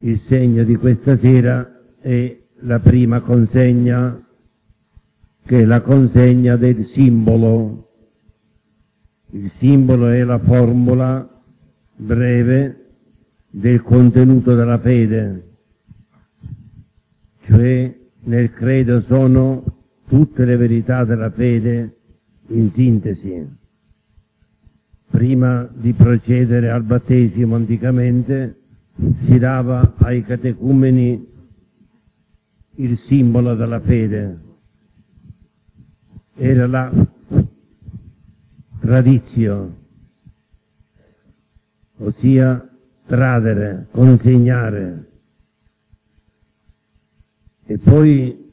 Il segno di questa sera è la prima consegna, che è la consegna del simbolo. Il simbolo è la formula breve del contenuto della fede, cioè nel credo sono tutte le verità della fede in sintesi. Prima di procedere al battesimo anticamente si dava ai catecumeni il simbolo della fede, era la tradizio, ossia tradere, consegnare. E poi,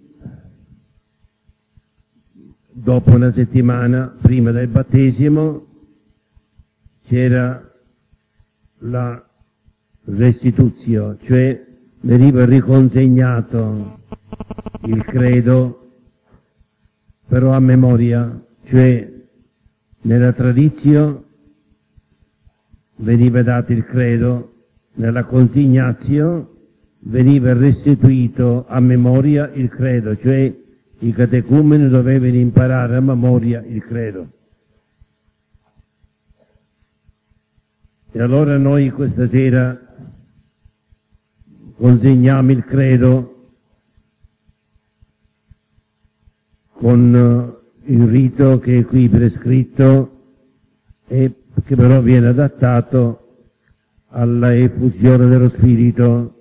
dopo una settimana, prima del battesimo, c'era la restituzio, cioè veniva riconsegnato il credo, però a memoria, cioè nella tradizio veniva dato il credo, nella consignazio veniva restituito a memoria il credo, cioè i catecumeni dovevano imparare a memoria il credo. E allora noi questa sera consegniamo il credo con il rito che è qui prescritto e che però viene adattato alla effusione dello Spirito.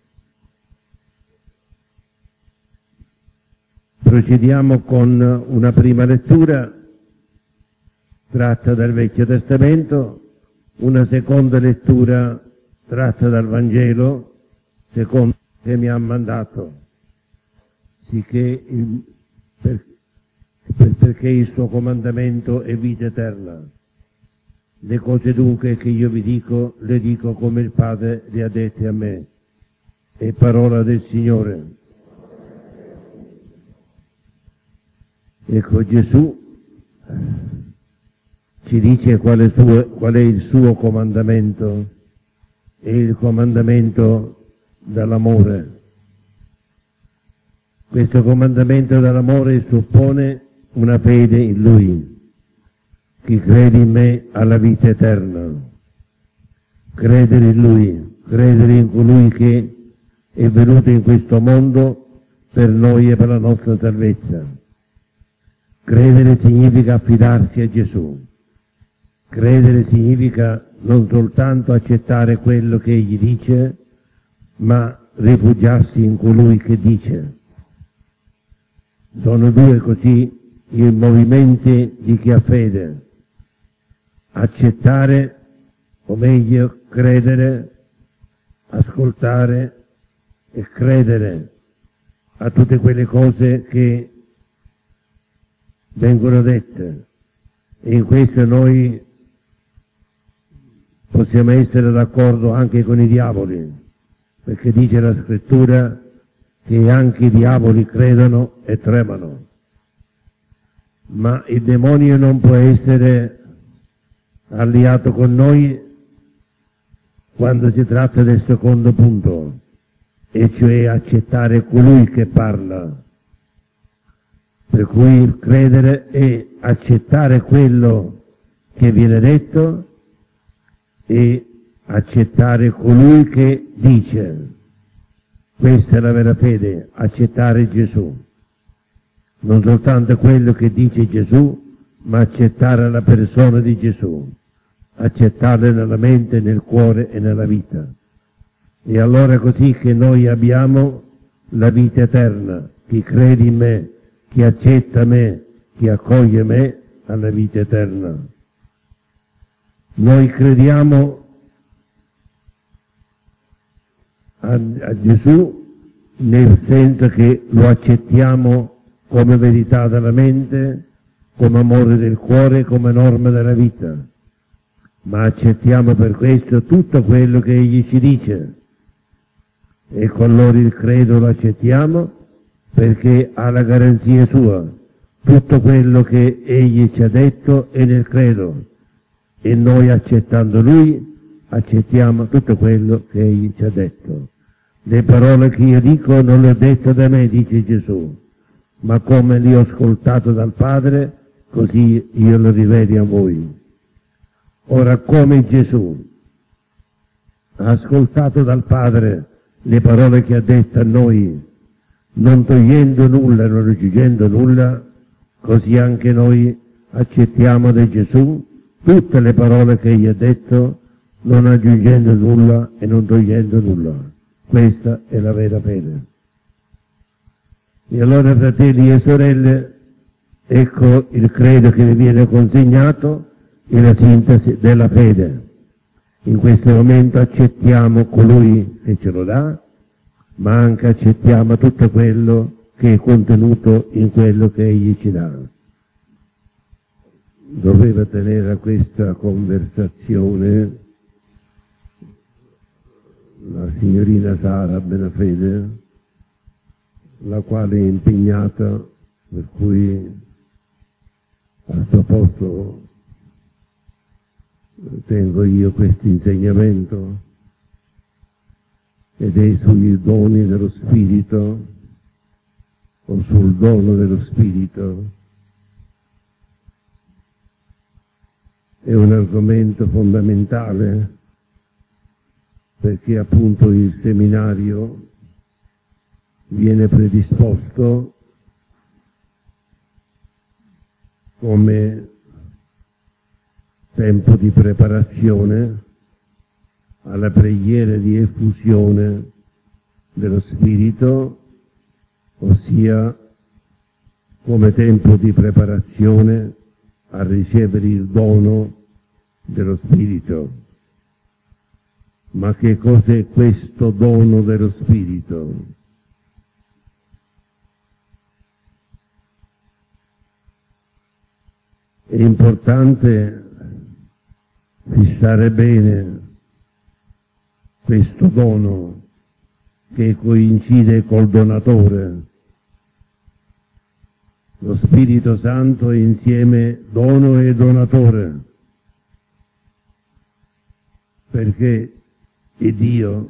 Procediamo con una prima lettura tratta dal Vecchio Testamento, una seconda lettura tratta dal Vangelo, secondo che mi ha mandato, sicché perché il suo comandamento è vita eterna. Le cose dunque che io vi dico, le dico come il Padre le ha dette a me. È parola del Signore. Ecco, Gesù ci dice qual è il suo comandamento, è il comandamento dell'amore. Questo comandamento dell'amore suppone una fede in Lui. Chi crede in me ha la vita eterna. Credere in Lui, credere in colui che è venuto in questo mondo per noi e per la nostra salvezza. Credere significa affidarsi a Gesù. Credere significa non soltanto accettare quello che Egli dice, ma rifugiarsi in colui che dice. Sono due così i movimenti di chi ha fede. Accettare, o meglio credere, ascoltare e credere a tutte quelle cose che vengono dette. E in questo noi possiamo essere d'accordo anche con i diavoli, perché dice la Scrittura che anche i diavoli credono e tremano. Ma il demonio non può essere alleato con noi quando si tratta del secondo punto, e cioè accettare colui che parla. Per cui credere è accettare quello che viene detto e accettare colui che dice. Questa è la vera fede, accettare Gesù. Non soltanto quello che dice Gesù, ma accettare la persona di Gesù, accettarla nella mente, nel cuore e nella vita. E allora è così che noi abbiamo la vita eterna. Chi crede in me, chi accetta me, chi accoglie me, ha la vita eterna. Noi crediamo a Gesù nel senso che lo accettiamo come verità della mente, come amore del cuore, come norma della vita, ma accettiamo per questo tutto quello che Egli ci dice, e con loro il credo lo accettiamo perché ha la garanzia sua. Tutto quello che Egli ci ha detto è nel credo, e noi accettando Lui accettiamo tutto quello che Egli ci ha detto. Le parole che io dico non le ho dette da me, dice Gesù, ma come le ho ascoltate dal Padre, così io le riveli a voi. Ora, come Gesù ha ascoltato dal Padre le parole che ha detto a noi, non togliendo nulla, non aggiungendo nulla, così anche noi accettiamo da Gesù tutte le parole che egli ha detto, non aggiungendo nulla e non togliendo nulla. Questa è la vera fede. E allora, fratelli e sorelle, ecco il credo che vi viene consegnato e la sintesi della fede. In questo momento accettiamo colui che ce lo dà, ma anche accettiamo tutto quello che è contenuto in quello che egli ci dà. Doveva tenere questa conversazione la signorina Sara Benafede, la quale è impegnata, per cui al suo posto tengo io questo insegnamento, ed è sui doni dello Spirito, o sul dono dello Spirito. È un argomento fondamentale, perché appunto il seminario viene predisposto come tempo di preparazione alla preghiera di effusione dello Spirito, ossia come tempo di preparazione a ricevere il dono dello Spirito. Ma che cos'è questo dono dello Spirito? È importante fissare bene questo dono che coincide col donatore. Lo Spirito Santo è insieme dono e donatore, perché è Dio,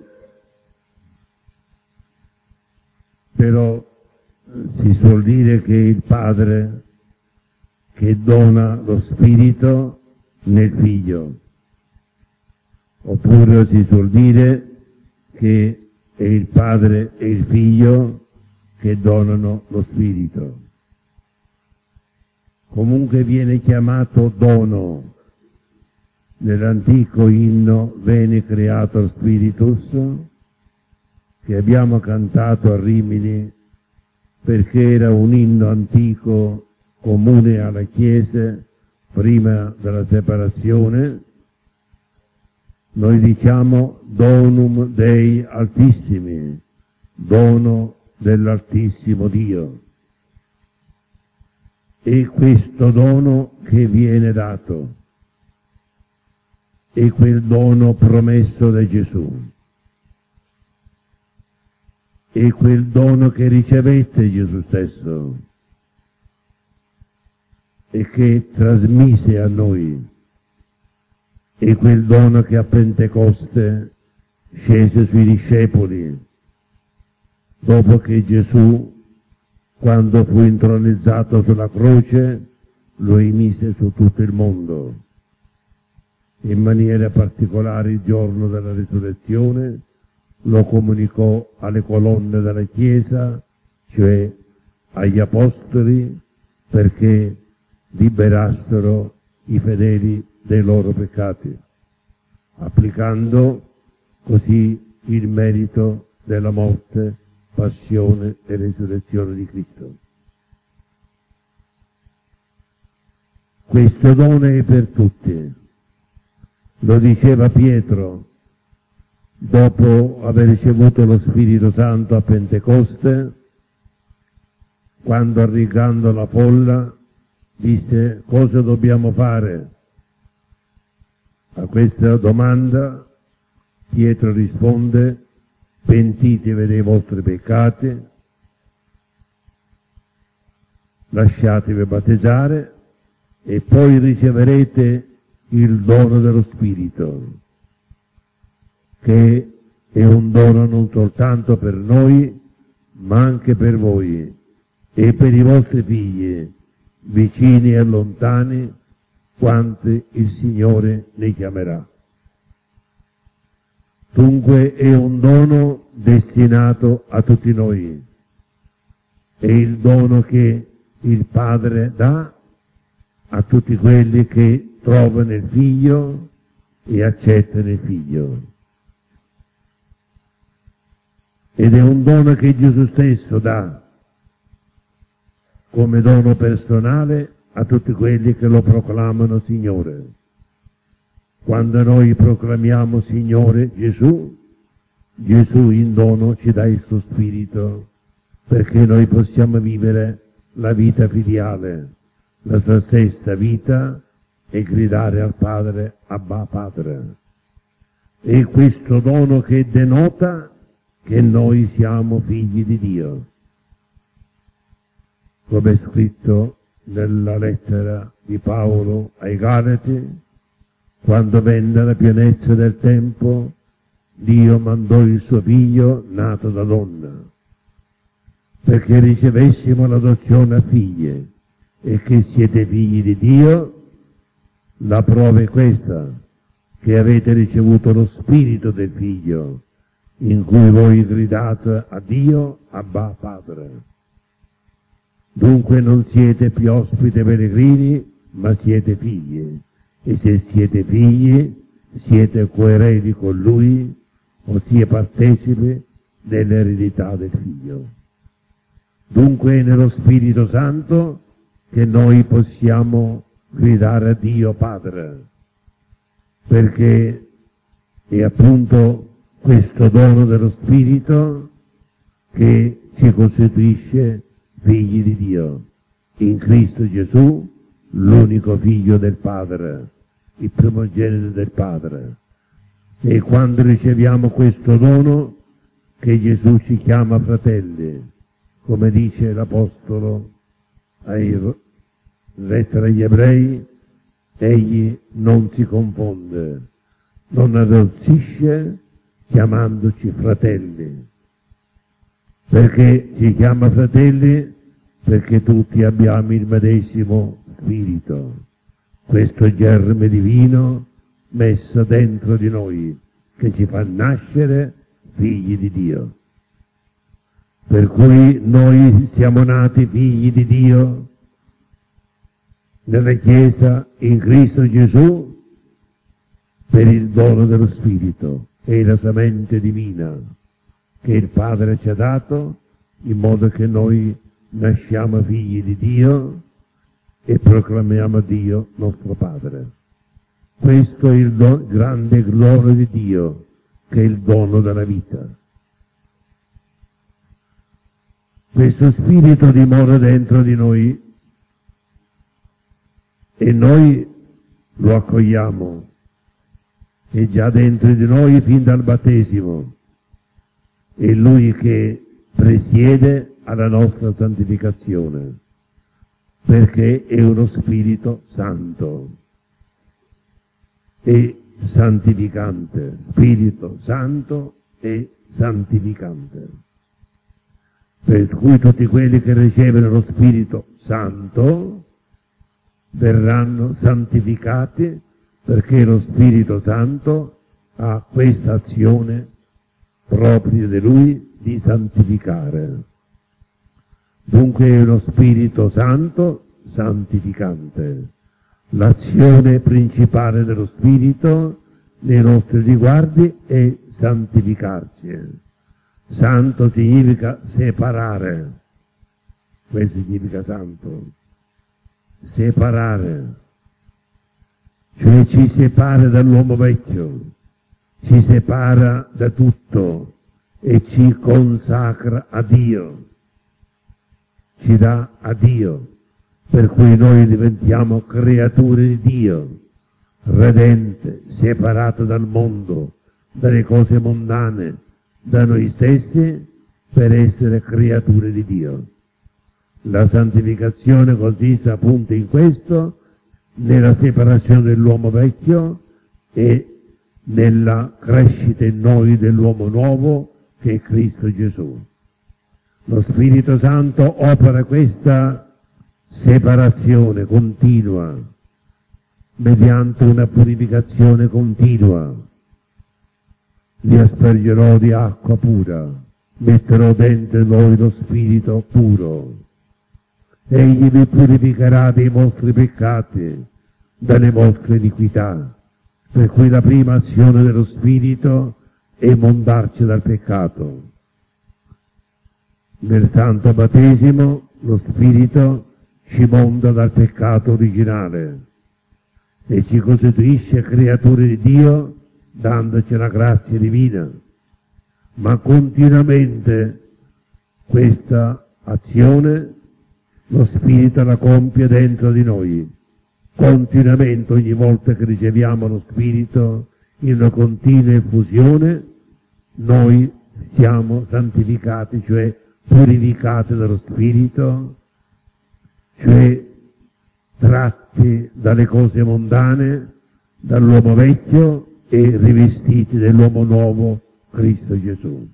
però si suol dire che è il Padre che dona lo Spirito nel Figlio, oppure si suol dire che è il Padre e il Figlio che donano lo Spirito. Comunque viene chiamato dono. Nell'antico inno Veni Creator Spiritus, che abbiamo cantato a Rimini, perché era un inno antico comune alla Chiesa prima della separazione, noi diciamo Donum Dei Altissimi, dono dell'Altissimo Dio. E questo dono che viene dato è quel dono promesso da Gesù, è quel dono che ricevette Gesù stesso e che trasmise a noi, è quel dono che a Pentecoste scese sui discepoli, dopo che Gesù, quando fu intronizzato sulla croce, lo emise su tutto il mondo. In maniera particolare il giorno della risurrezione lo comunicò alle colonne della Chiesa, cioè agli Apostoli, perché liberassero i fedeli dei loro peccati, applicando così il merito della morte, passione e risurrezione di Cristo. Questo dono è per tutti. Lo diceva Pietro dopo aver ricevuto lo Spirito Santo a Pentecoste, quando arricando la folla disse: cosa dobbiamo fare? A questa domanda Pietro risponde: pentitevi dei vostri peccati, lasciatevi battezzare e poi riceverete il dono dello Spirito, che è un dono non soltanto per noi, ma anche per voi e per i vostri figli, vicini e lontani, quanti il Signore ne chiamerà. Dunque è un dono destinato a tutti noi. È il dono che il Padre dà a tutti quelli che trovano il Figlio e accettano il Figlio. Ed è un dono che Gesù stesso dà come dono personale a tutti quelli che lo proclamano Signore. Quando noi proclamiamo Signore Gesù, Gesù in dono ci dà il suo Spirito perché noi possiamo vivere la vita filiale, la sua stessa vita e gridare al Padre, Abba Padre. È questo dono che denota che noi siamo figli di Dio. Come è scritto nella lettera di Paolo ai Galati, quando venne la pienezza del tempo, Dio mandò il suo figlio nato da donna, perché ricevessimo l'adozione a figlie, e che siete figli di Dio. La prova è questa, che avete ricevuto lo spirito del figlio, in cui voi gridate a Dio, Abba Padre. Dunque non siete più ospiti peregrini, ma siete figli, e se siete figli, siete coeredi con Lui, ossia partecipi dell'eredità del Figlio. Dunque è nello Spirito Santo che noi possiamo gridare a Dio Padre, perché è appunto questo dono dello Spirito che ci costituisce figli di Dio, in Cristo Gesù, l'unico Figlio del Padre, il primogenito del Padre. E quando riceviamo questo dono, che Gesù ci chiama fratelli, come dice l'Apostolo ai lettera agli Ebrei, egli non si confonde, non arrossisce chiamandoci fratelli. Perché ci chiama fratelli? Perché tutti abbiamo il medesimo spirito, questo germe divino messo dentro di noi, che ci fa nascere figli di Dio. Per cui noi siamo nati figli di Dio nella Chiesa in Cristo Gesù per il dono dello Spirito e la semente divina che il Padre ci ha dato, in modo che noi nasciamo figli di Dio e proclamiamo Dio nostro Padre. Questo è il grande dono di Dio, che è il dono della vita. Questo Spirito dimora dentro di noi e noi lo accogliamo. È già dentro di noi fin dal battesimo. È Lui che presiede alla nostra santificazione, perché è uno Spirito Santo e santificante, Spirito Santo e santificante. Per cui tutti quelli che ricevono lo Spirito Santo verranno santificati, perché lo Spirito Santo ha questa azione propria di Lui di santificare. Dunque è uno Spirito Santo santificante. L'azione principale dello Spirito nei nostri riguardi è santificarci. Santo significa separare. Questo significa santo. Separare. Cioè ci separa dall'uomo vecchio, ci separa da tutto e ci consacra a Dio. Ci dà a Dio, per cui noi diventiamo creature di Dio, redente, separato dal mondo, dalle cose mondane, da noi stessi, per essere creature di Dio. La santificazione consiste appunto in questo, nella separazione dell'uomo vecchio e nella crescita in noi dell'uomo nuovo che è Cristo Gesù. Lo Spirito Santo opera questa separazione continua, mediante una purificazione continua. Vi aspergerò di acqua pura, metterò dentro voi lo Spirito puro. Egli vi purificherà dei vostri peccati, dalle vostre iniquità, per cui la prima azione dello Spirito è mondarci dal peccato. Nel Santo Battesimo lo Spirito ci monda dal peccato originale e ci costituisce creature di Dio dandoci la grazia divina, ma continuamente questa azione lo Spirito la compie dentro di noi. Continuamente, ogni volta che riceviamo lo Spirito in una continua effusione, noi siamo santificati, cioè purificati dallo Spirito, cioè tratti dalle cose mondane, dall'uomo vecchio e rivestiti dell'uomo nuovo, Cristo Gesù.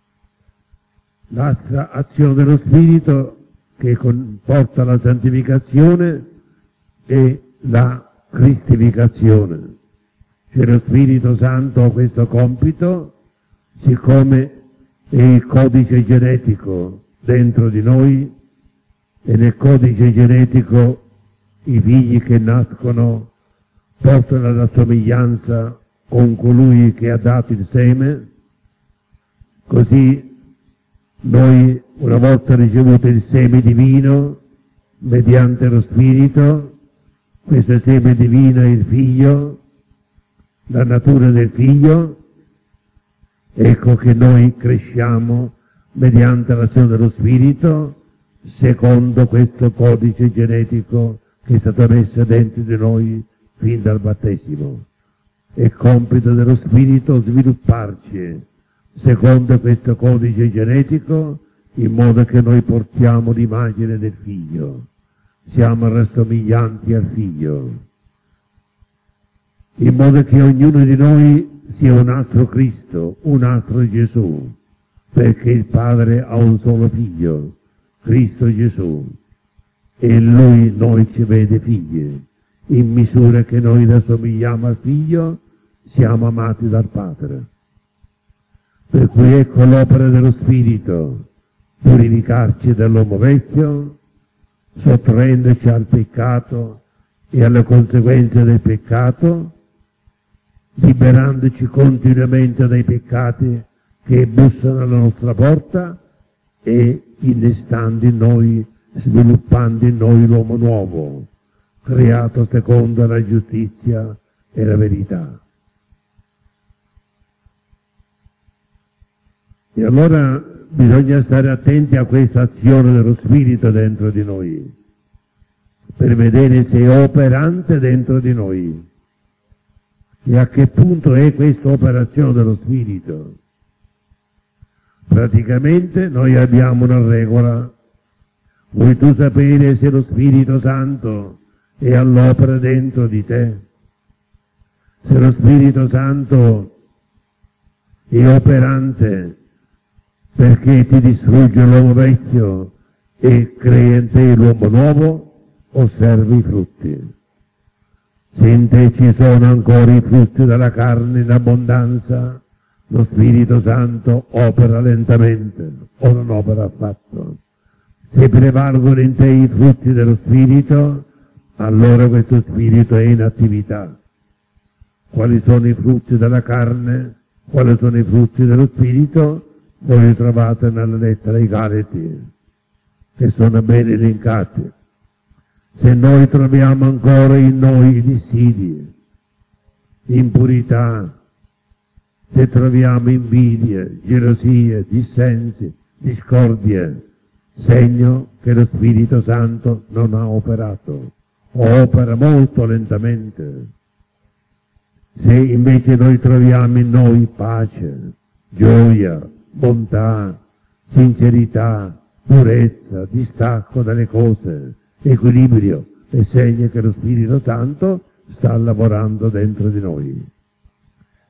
L'altra azione dello Spirito che comporta la santificazione è la cristificazione. Cioè lo Spirito Santo ha questo compito, siccome è il codice genetico dentro di noi, e nel codice genetico i figli che nascono portano la somiglianza con colui che ha dato il seme, così noi, una volta ricevuto il seme divino, mediante lo Spirito, questo seme divino è il Figlio, la natura del Figlio, ecco che noi cresciamo mediante l'azione dello Spirito, secondo questo codice genetico che è stato messo dentro di noi fin dal battesimo. È compito dello Spirito svilupparci secondo questo codice genetico, in modo che noi portiamo l'immagine del Figlio, siamo rassomiglianti al Figlio, in modo che ognuno di noi sia un altro Cristo, un altro Gesù, perché il Padre ha un solo Figlio, Cristo Gesù, e in Lui noi ci vede figli. In misura che noi rassomigliamo al Figlio, siamo amati dal Padre. Per cui ecco l'opera dello Spirito, purificarci dall'uomo vecchio, sottraendoci al peccato e alle conseguenze del peccato, liberandoci continuamente dai peccati che bussano alla nostra porta e innestando in noi, sviluppando in noi l'uomo nuovo, creato secondo la giustizia e la verità. E allora bisogna stare attenti a questa azione dello Spirito dentro di noi, per vedere se è operante dentro di noi e a che punto è questa operazione dello Spirito. Praticamente noi abbiamo una regola. Vuoi tu sapere se lo Spirito Santo è all'opera dentro di te? Se lo Spirito Santo è operante perché ti distrugge l'uomo vecchio e crea in te l'uomo nuovo, osservi i frutti. Se in te ci sono ancora i frutti della carne in abbondanza, lo Spirito Santo opera lentamente o non opera affatto. Se prevalgono in te i frutti dello Spirito, allora questo Spirito è in attività. Quali sono i frutti della carne? Quali sono i frutti dello Spirito? Voi li trovate nella lettera ai Galati, che sono ben elencati. Se noi troviamo ancora in noi dissidi, impurità, se troviamo invidie, gelosie, dissensi, discordie, segno che lo Spirito Santo non ha operato, o opera molto lentamente. Se invece noi troviamo in noi pace, gioia, bontà, sincerità, purezza, distacco dalle cose, equilibrio, è segno che lo Spirito Santo sta lavorando dentro di noi.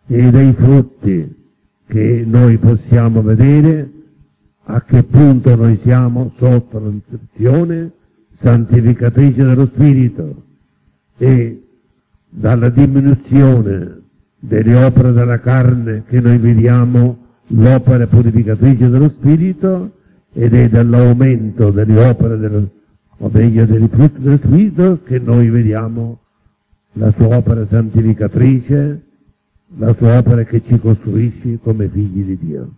e dai frutti che noi possiamo vedere a che punto noi siamo sotto l'azione santificatrice dello Spirito, e dalla diminuzione delle opere della carne che noi vediamo l'opera purificatrice dello Spirito, ed è dall'aumento delle opere o meglio dei frutti dello Spirito che noi vediamo la sua opera santificatrice, la sua opera che ci costruisce come figli di Dio.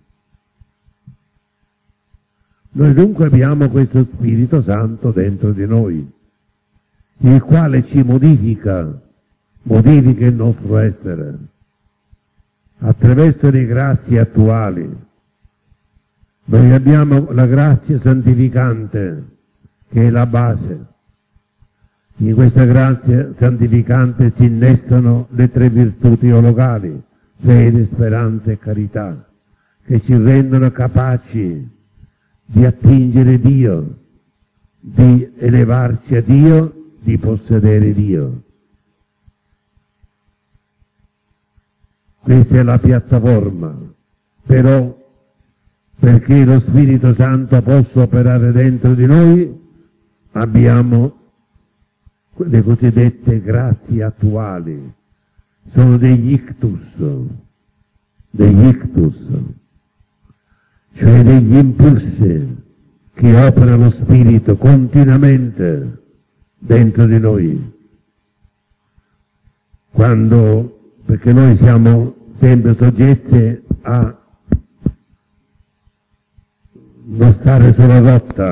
Noi dunque abbiamo questo Spirito Santo dentro di noi, il quale ci modifica il nostro essere, attraverso le grazie attuali. Noi abbiamo la grazia santificante, che è la base. In questa grazia santificante si innestano le tre virtù teologali, fede, speranza e carità, che ci rendono capaci di attingere Dio, di elevarci a Dio, di possedere Dio. Questa è la piattaforma, però perché lo Spirito Santo possa operare dentro di noi abbiamo le cosiddette grazie attuali, sono degli ictus, cioè degli impulsi che opera lo Spirito continuamente dentro di noi. Perché noi siamo sempre soggetti a non stare sulla rotta,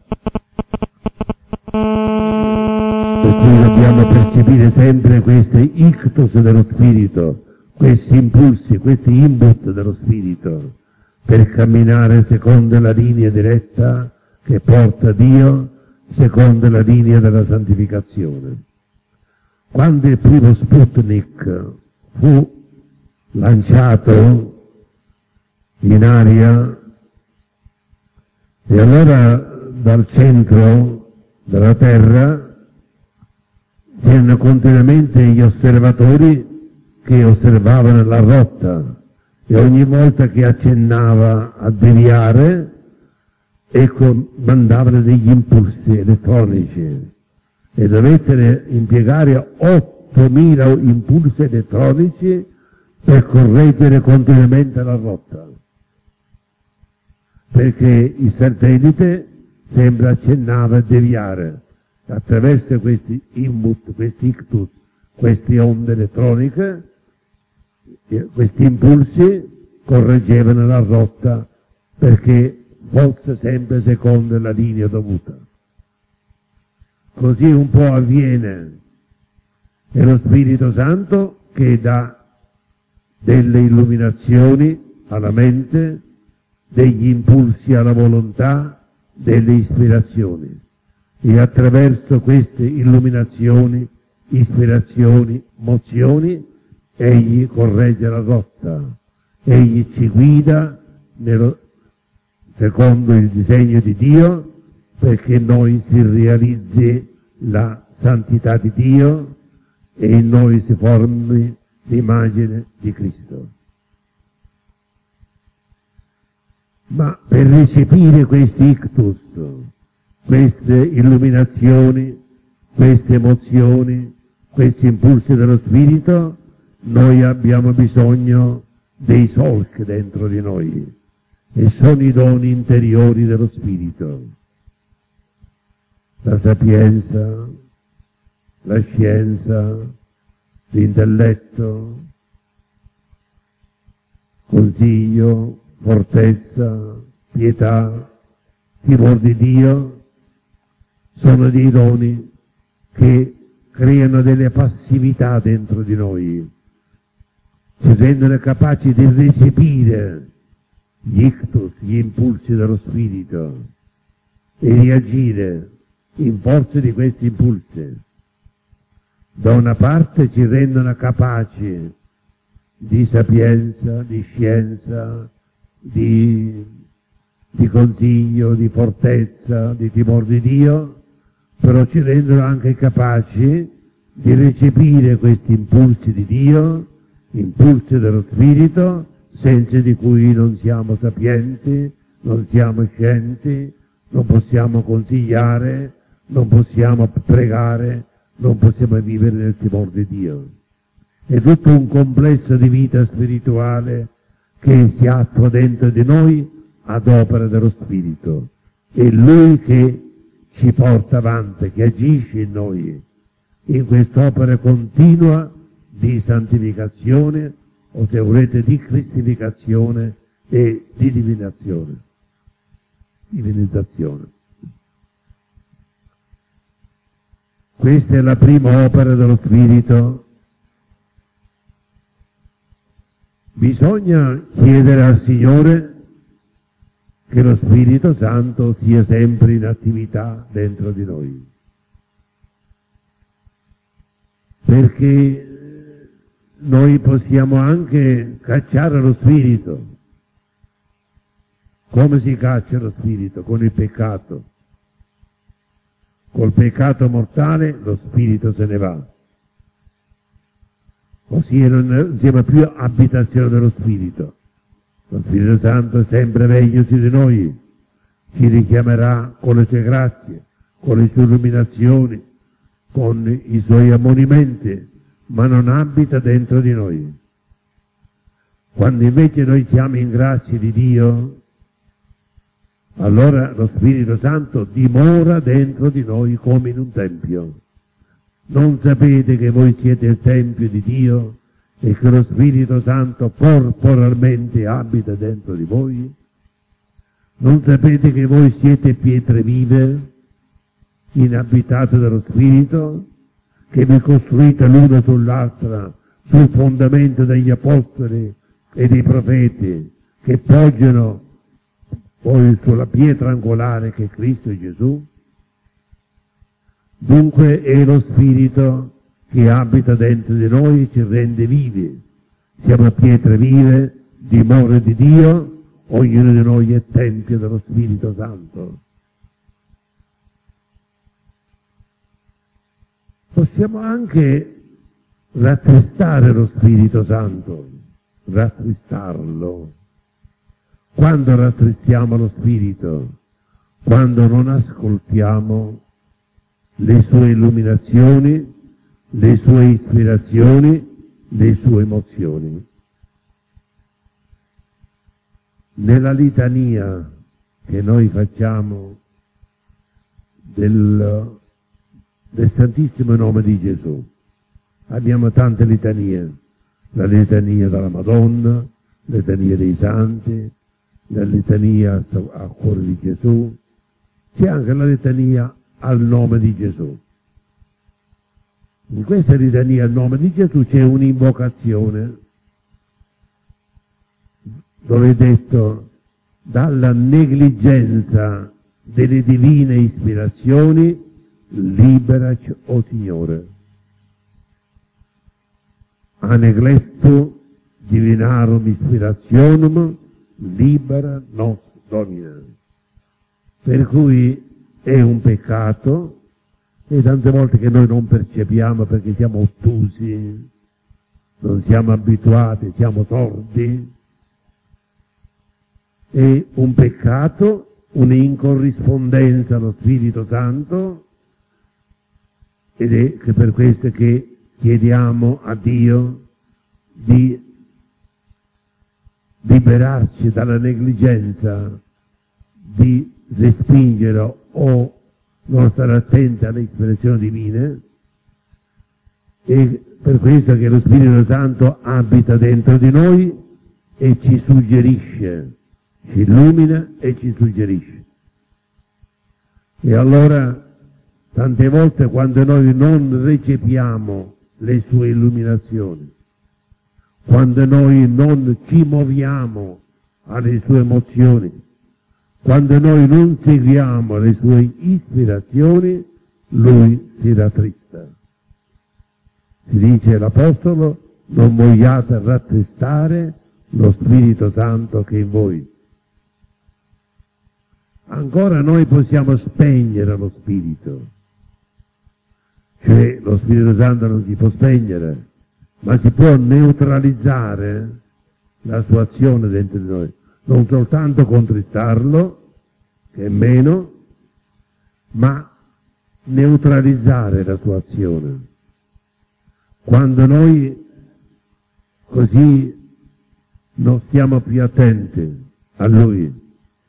per cui dobbiamo percepire sempre questi ictus dello Spirito, questi impulsi, questi input dello Spirito, per camminare secondo la linea diretta che porta Dio, secondo la linea della santificazione. Quando il primo Sputnik fu lanciato in aria, e allora dal centro della Terra c'erano continuamente gli osservatori che osservavano la rotta, e ogni volta che accennava a deviare, ecco, mandavano degli impulsi elettronici, e dovettero impiegare 8.000 impulsi elettronici per correggere continuamente la rotta, perché il satellite sembra accennava a deviare. Attraverso questi input, questi ictus, queste onde elettroniche, questi impulsi correggevano la rotta perché fosse sempre secondo la linea dovuta. Così un po' avviene. È lo Spirito Santo che dà delle illuminazioni alla mente, degli impulsi alla volontà, delle ispirazioni. E attraverso queste illuminazioni, ispirazioni, mozioni, egli corregge la rotta, egli ci guida secondo il disegno di Dio, perché noi si realizzi la santità di Dio e in noi si formi l'immagine di Cristo. Ma per recepire questi ictus, queste illuminazioni, queste emozioni, questi impulsi dello Spirito, noi abbiamo bisogno dei solchi dentro di noi, e sono i doni interiori dello Spirito. La sapienza, la scienza, l'intelletto, consiglio, fortezza, pietà, timore di Dio, sono dei doni che creano delle passività dentro di noi, ci rendono capaci di recepire gli ictus, gli impulsi dello Spirito e reagire in forza di questi impulsi. Da una parte ci rendono capaci di sapienza, di scienza, di consiglio, di fortezza, di timore di Dio, però ci rendono anche capaci di recepire questi impulsi di Dio impulsi dello Spirito, senza di cui non siamo sapienti, non siamo scienti, non possiamo consigliare, non possiamo pregare, non possiamo vivere nel timore di Dio. È tutto un complesso di vita spirituale che si attua dentro di noi ad opera dello Spirito. È Lui che ci porta avanti, che agisce in noi, in quest'opera continua di santificazione, o se volete di cristificazione e di divinizzazione. Questa è la prima opera dello Spirito. Bisogna chiedere al Signore che lo Spirito Santo sia sempre in attività dentro di noi. Perché noi possiamo anche cacciare lo Spirito. Come si caccia lo Spirito? Con il peccato. Col peccato mortale lo Spirito se ne va. Ossia non siamo più abitazione dello Spirito. Lo Spirito Santo è sempre meglio su di noi, ci richiamerà con le sue grazie, con le sue illuminazioni, con i suoi ammonimenti, ma non abita dentro di noi. Quando invece noi siamo in grazia di Dio, allora lo Spirito Santo dimora dentro di noi come in un tempio. Non sapete che voi siete il Tempio di Dio e che lo Spirito Santo corporalmente abita dentro di voi? Non sapete che voi siete pietre vive, inabitate dallo Spirito, che vi costruite l'una sull'altra sul fondamento degli Apostoli e dei Profeti, che poggiano poi sulla pietra angolare che è Cristo Gesù? Dunque è lo Spirito che abita dentro di noi e ci rende vivi. Siamo pietre vive, dimore di Dio, ognuno di noi è tempio dello Spirito Santo. Possiamo anche rattristare lo Spirito Santo, rattristarlo. Quando rattristiamo lo Spirito? Quando non ascoltiamo le sue illuminazioni, le sue ispirazioni, le sue emozioni. Nella litania che noi facciamo del Santissimo Nome di Gesù, abbiamo tante litanie, la litania della Madonna, la litania dei Santi, la litania al cuore di Gesù, c'è anche la litania al nome di Gesù. In questa litania al nome di Gesù c'è un'invocazione dove è detto: dalla negligenza delle divine ispirazioni liberaci, o Signore. A negletto divinarum ispirationum libera nos domina. Per cui è un peccato, e tante volte che noi non percepiamo perché siamo ottusi, non siamo abituati, siamo sordi. È un peccato, un'incorrispondenza allo Spirito Santo, ed è che per questo che chiediamo a Dio di liberarci dalla negligenza, di respingere o non stare attenti alle ispirazioni divine, e per questo che lo Spirito Santo abita dentro di noi e ci suggerisce, ci illumina e ci suggerisce. E allora tante volte quando noi non recepiamo le sue illuminazioni, quando noi non ci muoviamo alle sue emozioni, quando noi non seguiamo le sue ispirazioni, lui si rattrista. Si dice l'Apostolo: non vogliate rattristare lo Spirito Santo che è in voi. Ancora noi possiamo spegnere lo Spirito, cioè lo Spirito Santo non si può spegnere, ma si può neutralizzare la sua azione dentro di noi, non soltanto contristarlo, che è meno, ma neutralizzare la sua azione. Quando noi così non stiamo più attenti a Lui,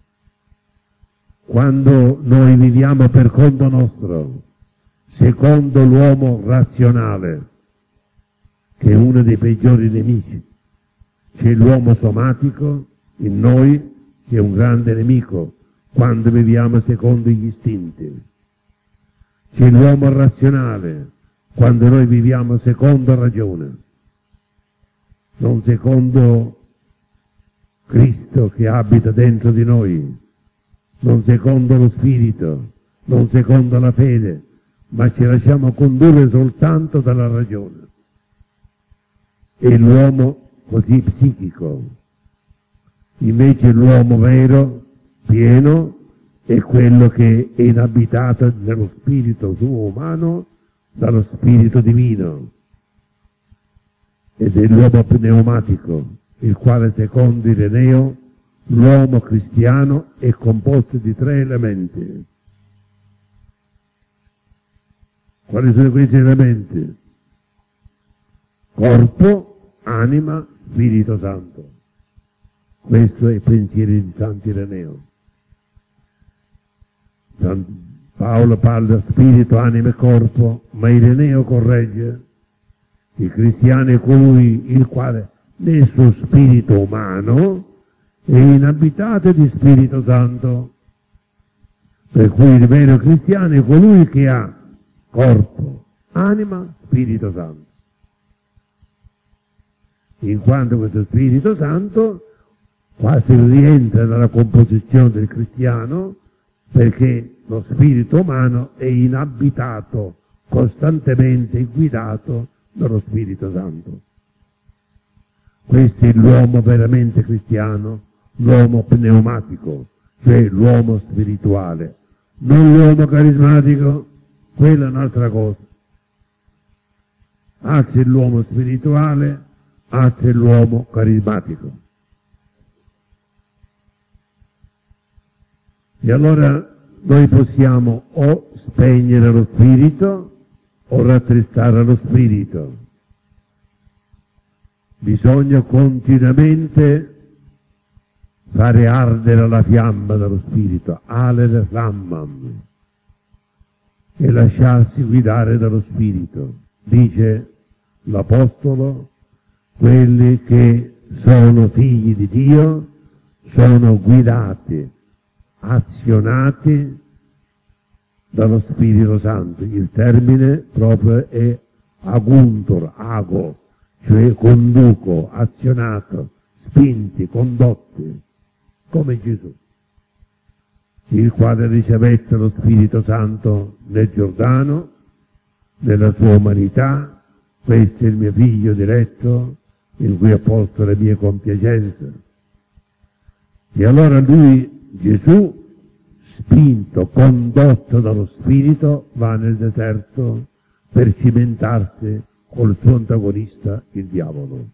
quando noi viviamo per conto nostro, secondo l'uomo razionale, che è uno dei peggiori nemici, c'è l'uomo somatico in noi, che è un grande nemico, quando viviamo secondo gli istinti. C'è l'uomo razionale, quando noi viviamo secondo ragione, non secondo Cristo che abita dentro di noi, non secondo lo spirito, non secondo la fede, ma ci lasciamo condurre soltanto dalla ragione. E l'uomo così psichico. Invece l'uomo vero, pieno, è quello che è inabitato nello spirito suo umano, dallo spirito divino. Ed è l'uomo pneumatico, il quale secondo Ireneo, l'uomo cristiano è composto di 3 elementi. Quali sono questi elementi? Corpo, anima, Spirito Santo. Questo è il pensiero di Sant'Ireneo. Paolo parla spirito, anima e corpo, ma Ireneo corregge: il cristiano è colui il quale nel suo spirito umano è inabitato di Spirito Santo. Per cui il vero cristiano è colui che ha corpo, anima, Spirito Santo. In quanto questo Spirito Santo quasi rientra nella composizione del cristiano, perché lo spirito umano è inabitato costantemente e guidato dallo Spirito Santo. Questo è l'uomo veramente cristiano, l'uomo pneumatico, cioè l'uomo spirituale, non l'uomo carismatico, quella è un'altra cosa. C'è l'uomo spirituale, c'è l'uomo carismatico. E allora noi possiamo o spegnere lo spirito o rattristare lo spirito. Bisogna continuamente fare ardere la fiamma dello spirito, alere flammam, e lasciarsi guidare dallo spirito. Dice l'Apostolo, quelli che sono figli di Dio sono guidati, azionati dallo Spirito Santo. Il termine proprio è aguntor, ago, cioè conduco, azionato, spinti, condotti, come Gesù, il quale ricevette lo Spirito Santo nel Giordano, nella sua umanità. Questo è il mio figlio diletto, in cui ho posto le mie compiacenze. E allora lui, Gesù, spinto, condotto dallo Spirito, va nel deserto per cimentarsi col suo antagonista, il diavolo.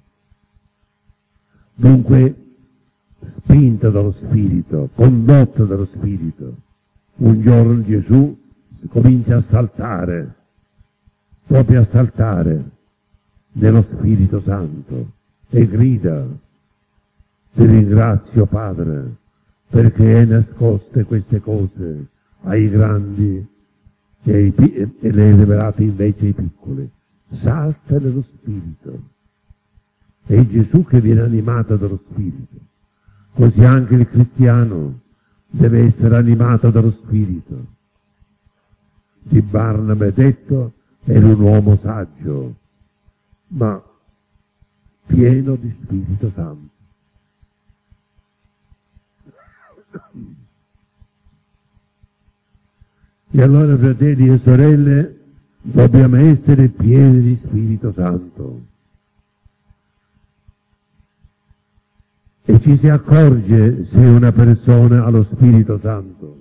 Dunque, spinto dallo Spirito, condotto dallo Spirito, un giorno Gesù comincia a saltare, proprio a saltare nello Spirito Santo e grida: ti ringrazio Padre, perché hai nascoste queste cose ai grandi e le hai rivelate invece ai piccoli. Salta nello Spirito. È Gesù che viene animato dallo Spirito. Così anche il cristiano deve essere animato dallo Spirito. Di Barnaba è detto: era un uomo saggio, ma pieno di Spirito Santo. E allora, fratelli e sorelle, dobbiamo essere pieni di Spirito Santo. E ci si accorge se una persona ha lo Spirito Santo.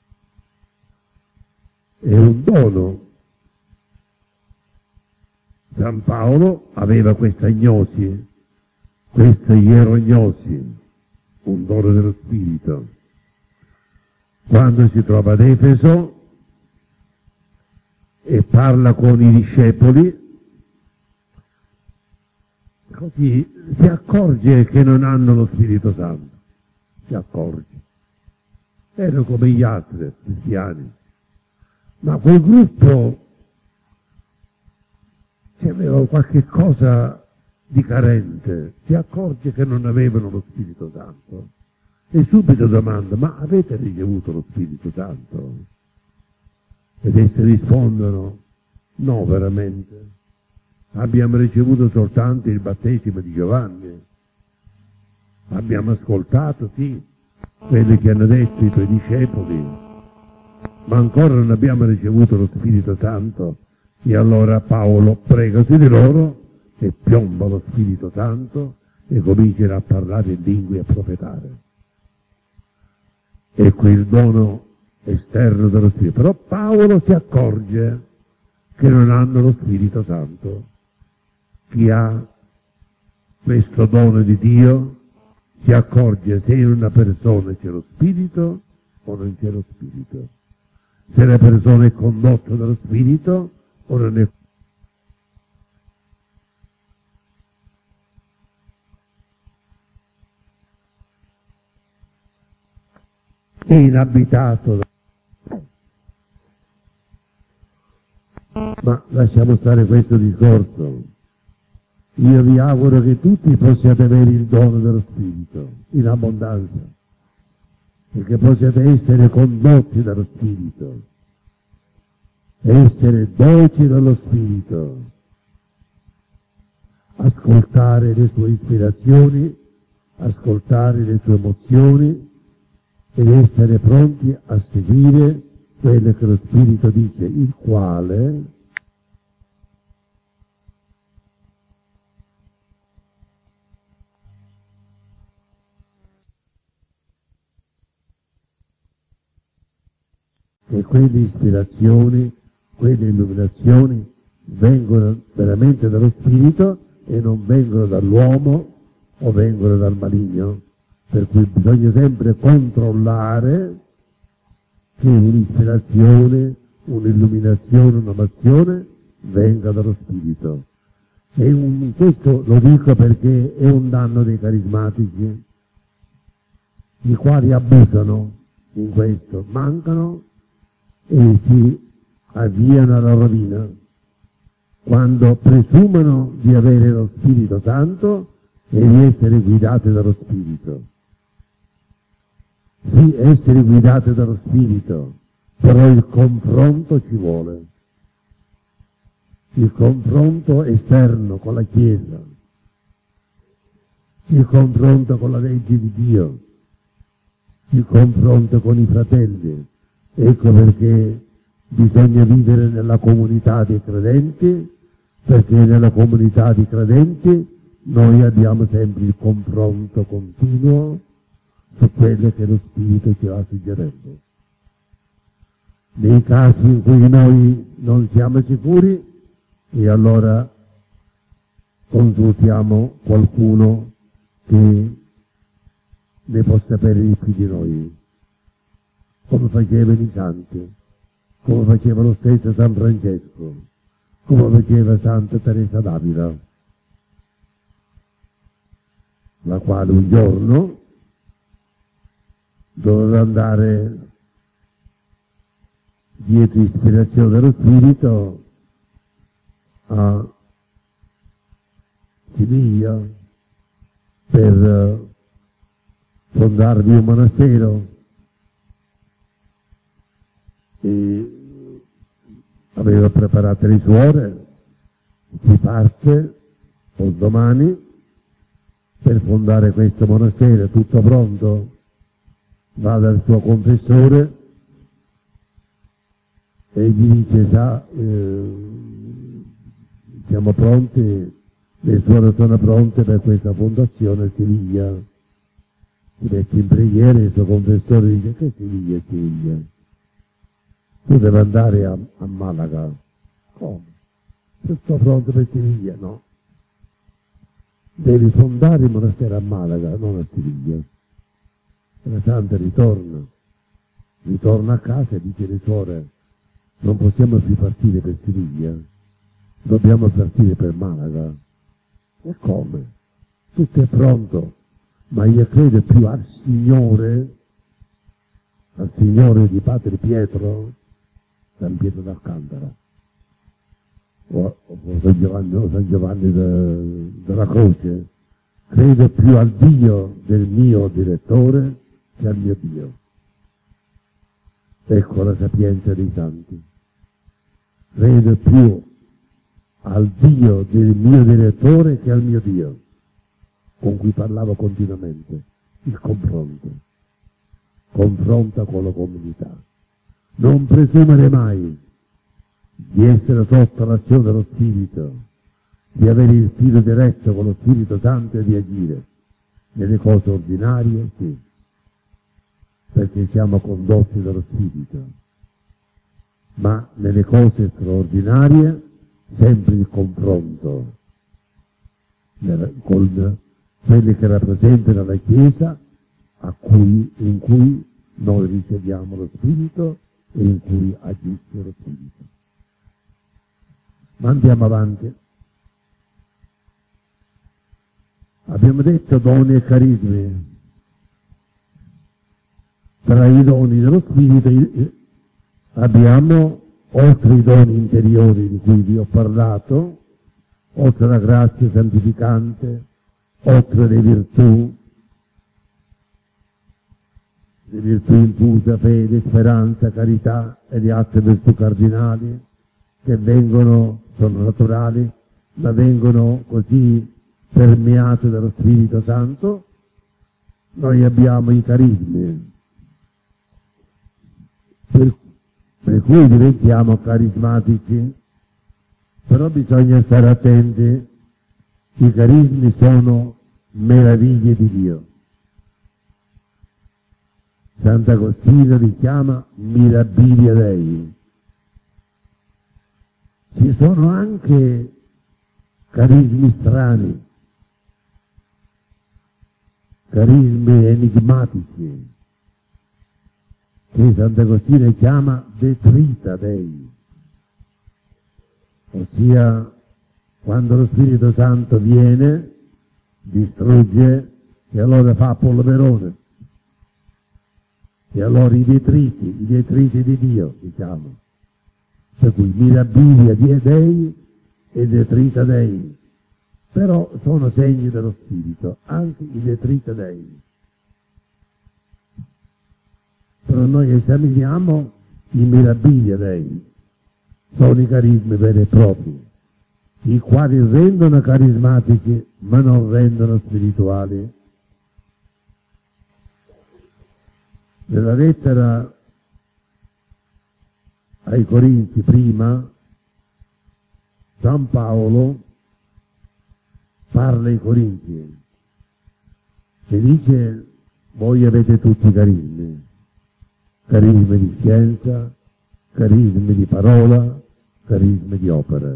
È un dono. San Paolo aveva questa gnosi, questa ierognosi, un dono dello Spirito. Quando si trova ad Efeso e parla con i discepoli, così si accorge che non hanno lo Spirito Santo, si accorge. Erano come gli altri cristiani, ma quel gruppo aveva qualche cosa di carente, si accorge che non avevano lo Spirito Santo e subito domanda: ma avete ricevuto lo Spirito Santo? Ed essi rispondono: no, veramente, abbiamo ricevuto soltanto il battesimo di Giovanni, abbiamo ascoltato, sì, quelli che hanno detto i tuoi discepoli, ma ancora non abbiamo ricevuto lo Spirito Santo. E allora Paolo prega su di loro e piomba lo Spirito Santo e cominciano a parlare in lingue e a profetare. E quel dono esterno dello Spirito. Però Paolo si accorge che non hanno lo Spirito Santo. Chi ha questo dono di Dio si accorge se in una persona c'è lo Spirito o non c'è lo Spirito. Se la persona è condotta dallo Spirito o non è. È inabitato. Ma lasciamo stare questo discorso. Io vi auguro che tutti possiate avere il dono dello Spirito in abbondanza e che possiate essere condotti dallo Spirito, essere dolci dallo Spirito, ascoltare le sue ispirazioni, ascoltare le sue emozioni ed essere pronti a seguire quello che lo Spirito dice, il quale e quelle ispirazioni, quelle illuminazioni vengono veramente dallo Spirito e non vengono dall'uomo o vengono dal maligno, per cui bisogna sempre controllare che un'ispirazione, un'illuminazione, un'amazione venga dallo Spirito. E questo lo dico perché è un danno dei carismatici, i quali abusano in questo, mancano e si avviano alla rovina quando presumono di avere lo Spirito Santo e di essere guidati dallo Spirito. Sì, essere guidati dallo Spirito, però il confronto ci vuole. Il confronto esterno con la Chiesa, il confronto con la legge di Dio, il confronto con i fratelli. Ecco perché bisogna vivere nella comunità dei credenti, perché nella comunità di credenti noi abbiamo sempre il confronto continuo su quello che lo Spirito ci va suggerendo. Nei casi in cui noi non siamo sicuri, e allora consultiamo qualcuno che ne può sapere di più di noi, come facevano i santi, come faceva lo stesso San Francesco, come faceva Santa Teresa d'Avila, la quale un giorno doveva andare dietro ispirazione dello Spirito a Siviglia per fondarvi un monastero e aveva preparato le suore, si parte domani per fondare questo monastero, tutto pronto, va dal suo confessore e gli dice: sa, siamo pronti, le suore sono pronte per questa fondazione a Siviglia. Si mette in preghiera e il suo confessore dice: che Siviglia è Siviglia? Tu devi andare a Malaga. Come? Se sto pronto per Siviglia, no. Devi fondare il monastero a Malaga, non a Siviglia. E la Santa ritorna a casa e dice alle suore, non possiamo più partire per Siviglia, dobbiamo partire per Malaga. E come? Tutto è pronto, ma io credo più al Signore di Padre Pietro, San Pietro d'Alcantara, o San Giovanni della Croce. Credo più al Dio del mio direttore che al mio Dio. Ecco la sapienza dei santi. Credo più al Dio del mio direttore che al mio Dio, con cui parlavo continuamente. Il confronto. Confronta con la comunità. Non presumere mai di essere sotto l'azione dello Spirito, di avere il filo diretto con lo Spirito Santo e di agire nelle cose ordinarie, sì, perché siamo condotti dallo Spirito, ma nelle cose straordinarie sempre il confronto con quelli che rappresentano la Chiesa in cui noi riceviamo lo Spirito e in cui agisce lo Spirito. Ma andiamo avanti. Abbiamo detto doni e carismi. Tra i doni dello Spirito abbiamo, oltre i doni interiori di cui vi ho parlato, oltre la grazia santificante, oltre le virtù infusa, fede, speranza, carità e le altre virtù cardinali che sono naturali, ma vengono così permeate dallo Spirito Santo. Noi abbiamo i carismi, per cui diventiamo carismatici, però bisogna stare attenti, i carismi sono meraviglie di Dio. Sant'Agostino li chiama mirabilia Dei. Ci sono anche carismi strani, carismi enigmatici, che Sant'Agostino chiama detrita Dei, ossia quando lo Spirito Santo viene, distrugge e allora fa polverone. E allora i detriti di Dio, diciamo. Per cui mirabilia Dei e detrita Dei. Però sono segni dello Spirito, anche i detrita Dei. Però noi esaminiamo i mirabilia Dei. Sono i carismi veri e propri, i quali rendono carismatici, ma non rendono spirituali. Nella lettera ai Corinzi prima, San Paolo parla ai Corinzi e dice: voi avete tutti i carismi di scienza, carismi di parola, carismi di opera.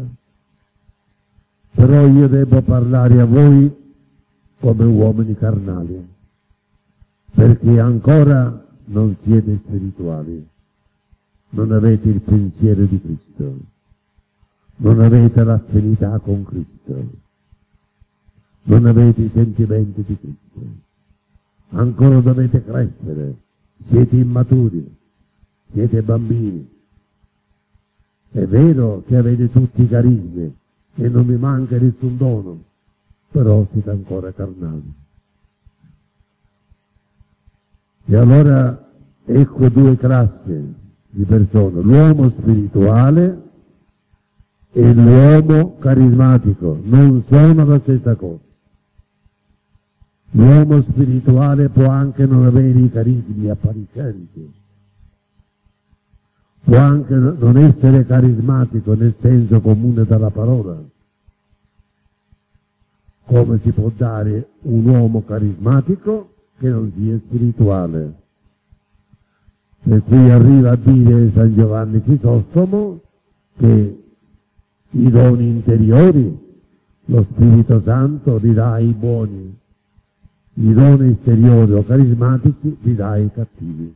Però io devo parlare a voi come uomini carnali, perché ancora non siete spirituali, non avete il pensiero di Cristo, non avete l'affinità con Cristo, non avete i sentimenti di Cristo, ancora dovete crescere, siete immaturi, siete bambini. È vero che avete tutti i carismi e non mi manca nessun dono, però siete ancora carnali. E allora ecco due classi di persone, l'uomo spirituale e l'uomo carismatico, non sono la stessa cosa. L'uomo spirituale può anche non avere i carismi appariscenti, può anche non essere carismatico nel senso comune della parola. Come si può dare un uomo carismatico che non sia spirituale? Per cui arriva a dire San Giovanni Crisostomo che I doni interiori lo Spirito Santo li dà ai buoni, i doni esteriori o carismatici li dà ai cattivi.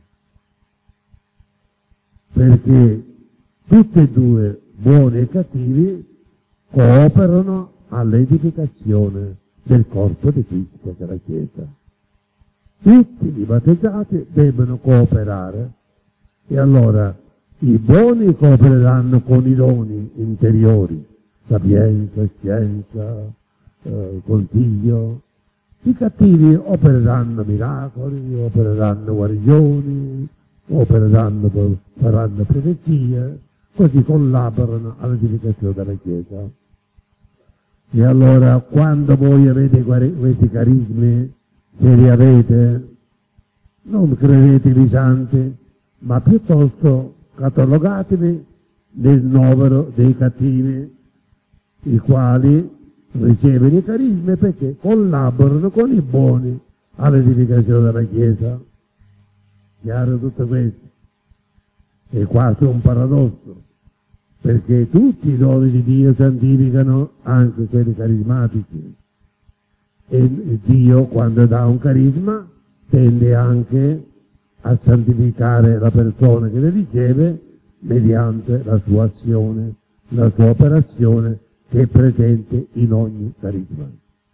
Perché tutti e due, buoni e cattivi, cooperano all'edificazione del corpo di Cristo, che è la Chiesa. Tutti i battezzati devono cooperare, e allora i buoni coopereranno con i doni interiori, sapienza, scienza, consiglio. I cattivi opereranno miracoli, opereranno guarigioni, faranno profezie, così collaborano all'edificazione della Chiesa. E allora, quando voi avete questi carismi, se li avete, non credetevi santi, ma piuttosto catalogatevi nel novero dei cattivi, i quali ricevono i carismi perché collaborano con i buoni all'edificazione della Chiesa. Chiaro tutto questo? È quasi un paradosso, perché tutti i doni di Dio santificano, anche quelli carismatici, e Dio, quando dà un carisma, tende anche a santificare la persona che le riceve mediante la sua azione, la sua operazione che è presente in ogni carisma.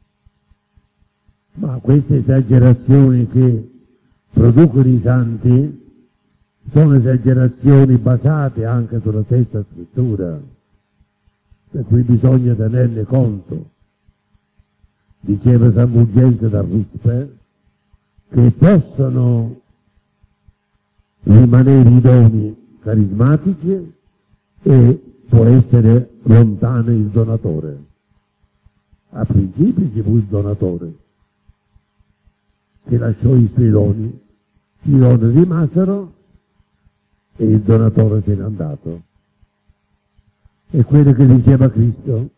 Ma queste esagerazioni che producono i santi sono esagerazioni basate anche sulla stessa scrittura, per cui bisogna tenerne conto. Diceva San Fulgencio da Ruspe che possono rimanere i doni carismatici e può essere lontano il donatore. A principio ci fu il donatore che lasciò i suoi doni rimasero e il donatore se n'è andato. È quello che diceva Cristo.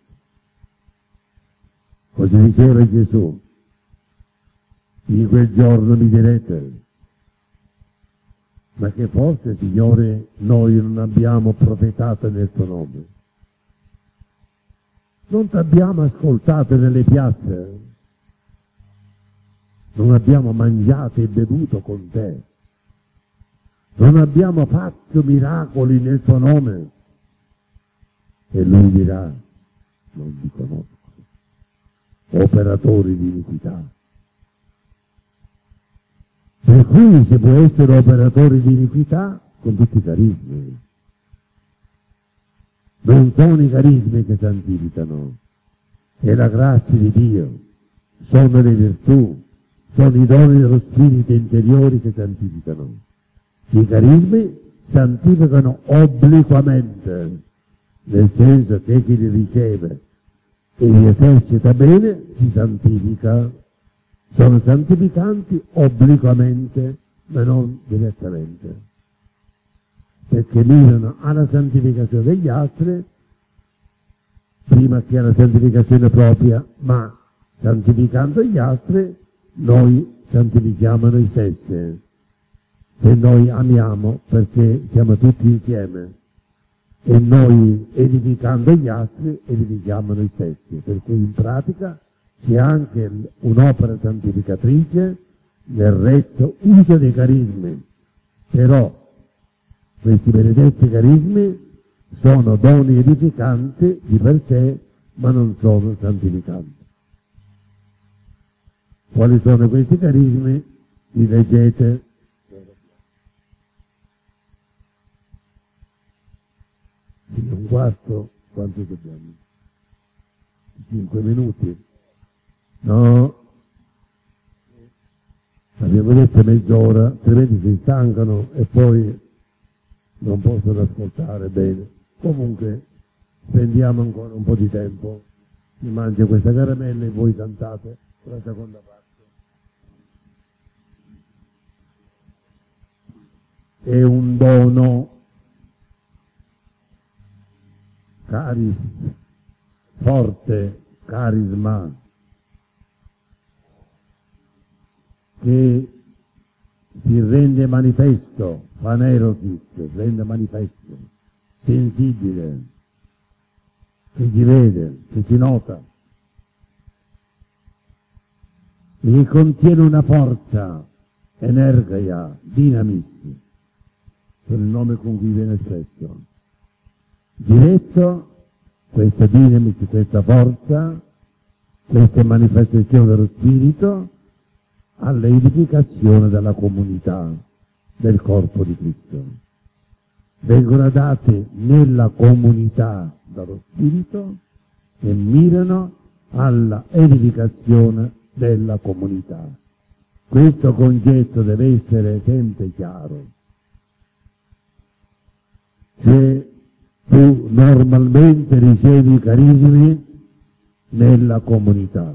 Cosa diceva Gesù? In quel giorno mi direte: ma che forse, Signore, noi non abbiamo profetato nel tuo nome? Non ti abbiamo ascoltato nelle piazze? Non abbiamo mangiato e bevuto con te? Non abbiamo fatto miracoli nel tuo nome? E lui dirà: non vi conosco, operatori di iniquità. Per cui si può essere operatori di iniquità con tutti i carismi. Non sono i carismi che santificano, è la grazia di Dio, sono le virtù, sono i doni dello Spirito interiori che santificano. I carismi santificano obliquamente, nel senso che chi li riceve e li esercita bene si santifica. Sono santificanti obliquamente, ma non direttamente, perché mirano alla santificazione degli altri prima che alla santificazione propria, ma santificando gli altri noi santifichiamo noi stessi, se noi amiamo, perché siamo tutti insieme, e noi edificando gli altri edifichiamo noi stessi, per cui in pratica c'è anche un'opera santificatrice nel retto uso dei carismi, però questi benedetti carismi sono doni edificanti di per sé, ma non sono santificanti. Quali sono questi carismi? Li leggete. Sì, un quarto, quanto dobbiamo? 5 minuti. No, abbiamo detto mezz'ora, altrimenti si stancano e poi non possono ascoltare bene. Comunque spendiamo ancora un po' di tempo, si mangia questa caramella e voi cantate la seconda parte. È un dono forte, carisma, che si rende manifesto, fanerosis, rende manifesto, sensibile, che si vede, che si nota, e che contiene una forza, energia, dinamistica, sono il nome con cui viene espresso. Diretto questa dinamica, questa forza, queste manifestazioni dello Spirito all'edificazione della comunità, del corpo di Cristo. Vengono date nella comunità dallo Spirito e mirano alla edificazione della comunità. Questo concetto deve essere sempre chiaro. Se tu normalmente ricevi i carismi nella comunità,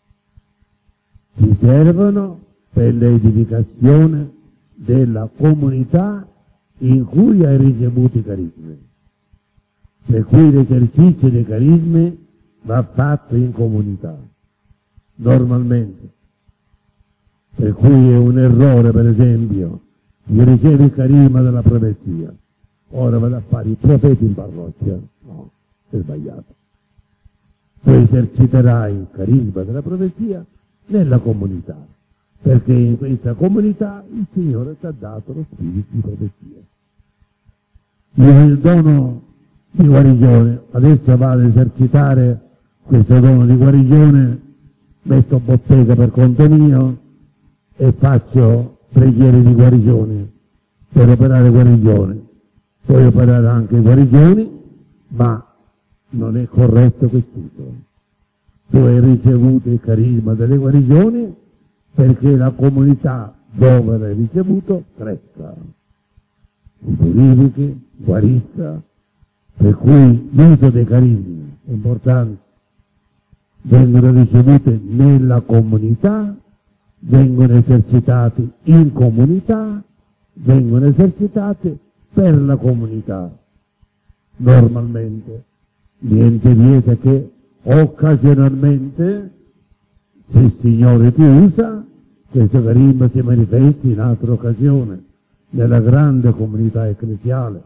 ti servono per l'edificazione della comunità in cui hai ricevuto i carismi, per cui l'esercizio dei carismi va fatto in comunità, normalmente. Per cui è un errore, per esempio, io ricevo il carisma della profezia, ora vado a fare i profeti in parrocchia. No, è sbagliato. Tu eserciterai il carisma della profezia nella comunità, perché in questa comunità il Signore ti ha dato lo spirito di profezia. Io ho il dono di guarigione, adesso vado ad esercitare questo dono di guarigione, metto bottega per conto mio e faccio preghiere di guarigione per operare guarigione. Puoi operare anche guarigioni, ma non è corretto quest'uso. Tu hai ricevuto il carisma delle guarigioni perché la comunità dove l'hai ricevuto cresca, si purifichi, guarisca, per cui l'uso dei carismi è importante. Vengono ricevute nella comunità, vengono esercitati in comunità, vengono esercitate per la comunità. Normalmente, niente vieta che occasionalmente, se il Signore ti usa, questo carisma si manifesti in altra occasione, nella grande comunità ecclesiale.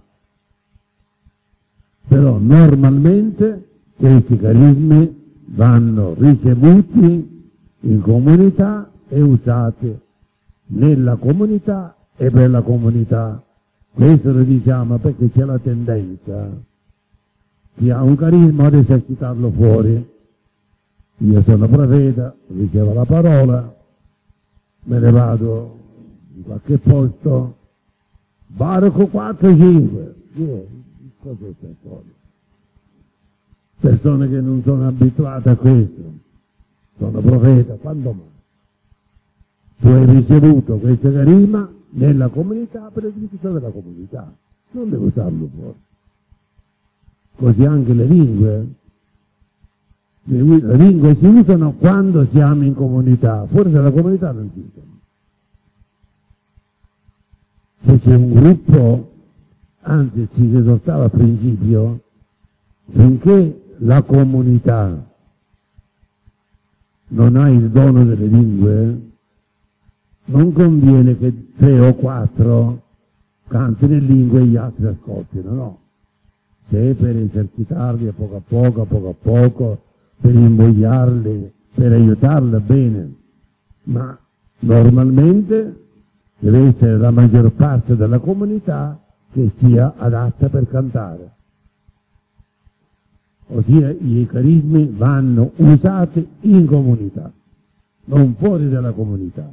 Però normalmente questi carismi vanno ricevuti in comunità e usati nella comunità e per la comunità. Questo lo diciamo perché c'è la tendenza chi ha un carisma ad esercitarlo fuori. Io sono profeta, ricevo la parola, me ne vado in qualche posto, barco 4-5. Cos'è questa storia? Persone che non sono abituate a questo, sono profeta, quando mai? Tu hai ricevuto questo carisma nella comunità per l'edificazione della comunità, non devo usarlo fuori. Così anche le lingue. Le lingue si usano quando siamo in comunità, fuori dalla comunità non si usano. Se c'è un gruppo, anzi ci esortava al principio, finché la comunità non ha il dono delle lingue, non conviene che 3 o 4 cantino in lingue e gli altri ascoltino, no. Se per esercitarli a poco, per invogliarli, per aiutarli, bene, ma normalmente deve essere la maggior parte della comunità che sia adatta per cantare. Ossia i carismi vanno usati in comunità, non fuori dalla comunità.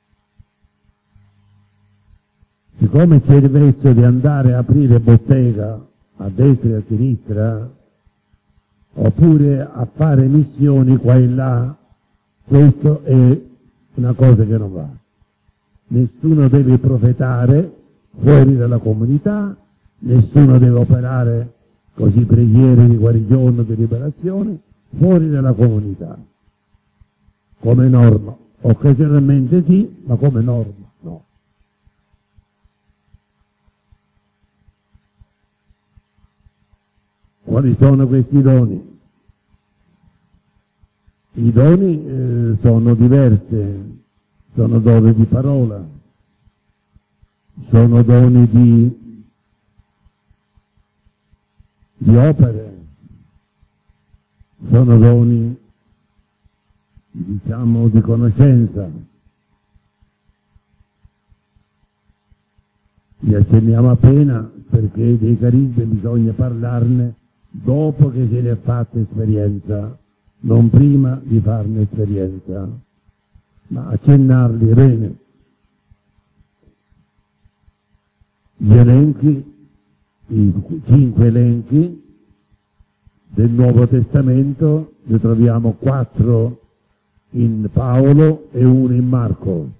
Siccome c'è il vezzo di andare a aprire bottega a destra e a sinistra, oppure a fare missioni qua e là, questo è una cosa che non va. Nessuno deve profetare fuori dalla comunità, nessuno deve operare così preghiere di guarigione o di liberazione fuori dalla comunità. Come norma, occasionalmente sì, ma come norma no. Quali sono questi doni? I doni sono diversi, sono doni di parola, sono doni di opere, sono doni, diciamo, di conoscenza. Li accenniamo appena perché dei carismi bisogna parlarne dopo che se ne è fatta esperienza, non prima di farne esperienza, ma accennarli bene. Gli elenchi, i 5 elenchi del Nuovo Testamento, ne troviamo 4 in Paolo e 1 in Marco.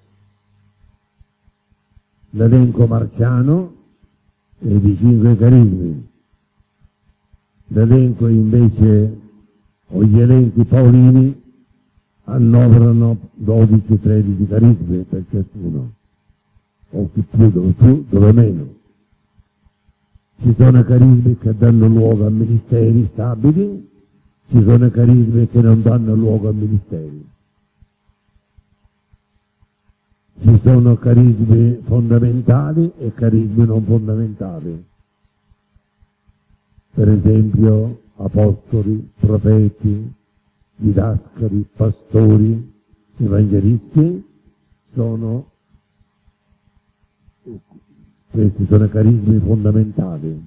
L'elenco marciano è di 5 carismi. L'elenco invece, o gli elenchi paolini, annoverano 12-13 carismi per ciascuno, o chi più dove meno. Ci sono carismi che danno luogo a ministeri stabili, ci sono carismi che non danno luogo a ministeri. Ci sono carismi fondamentali e carismi non fondamentali. Per esempio, apostoli, profeti, didascali, pastori, evangelisti, questi sono carismi fondamentali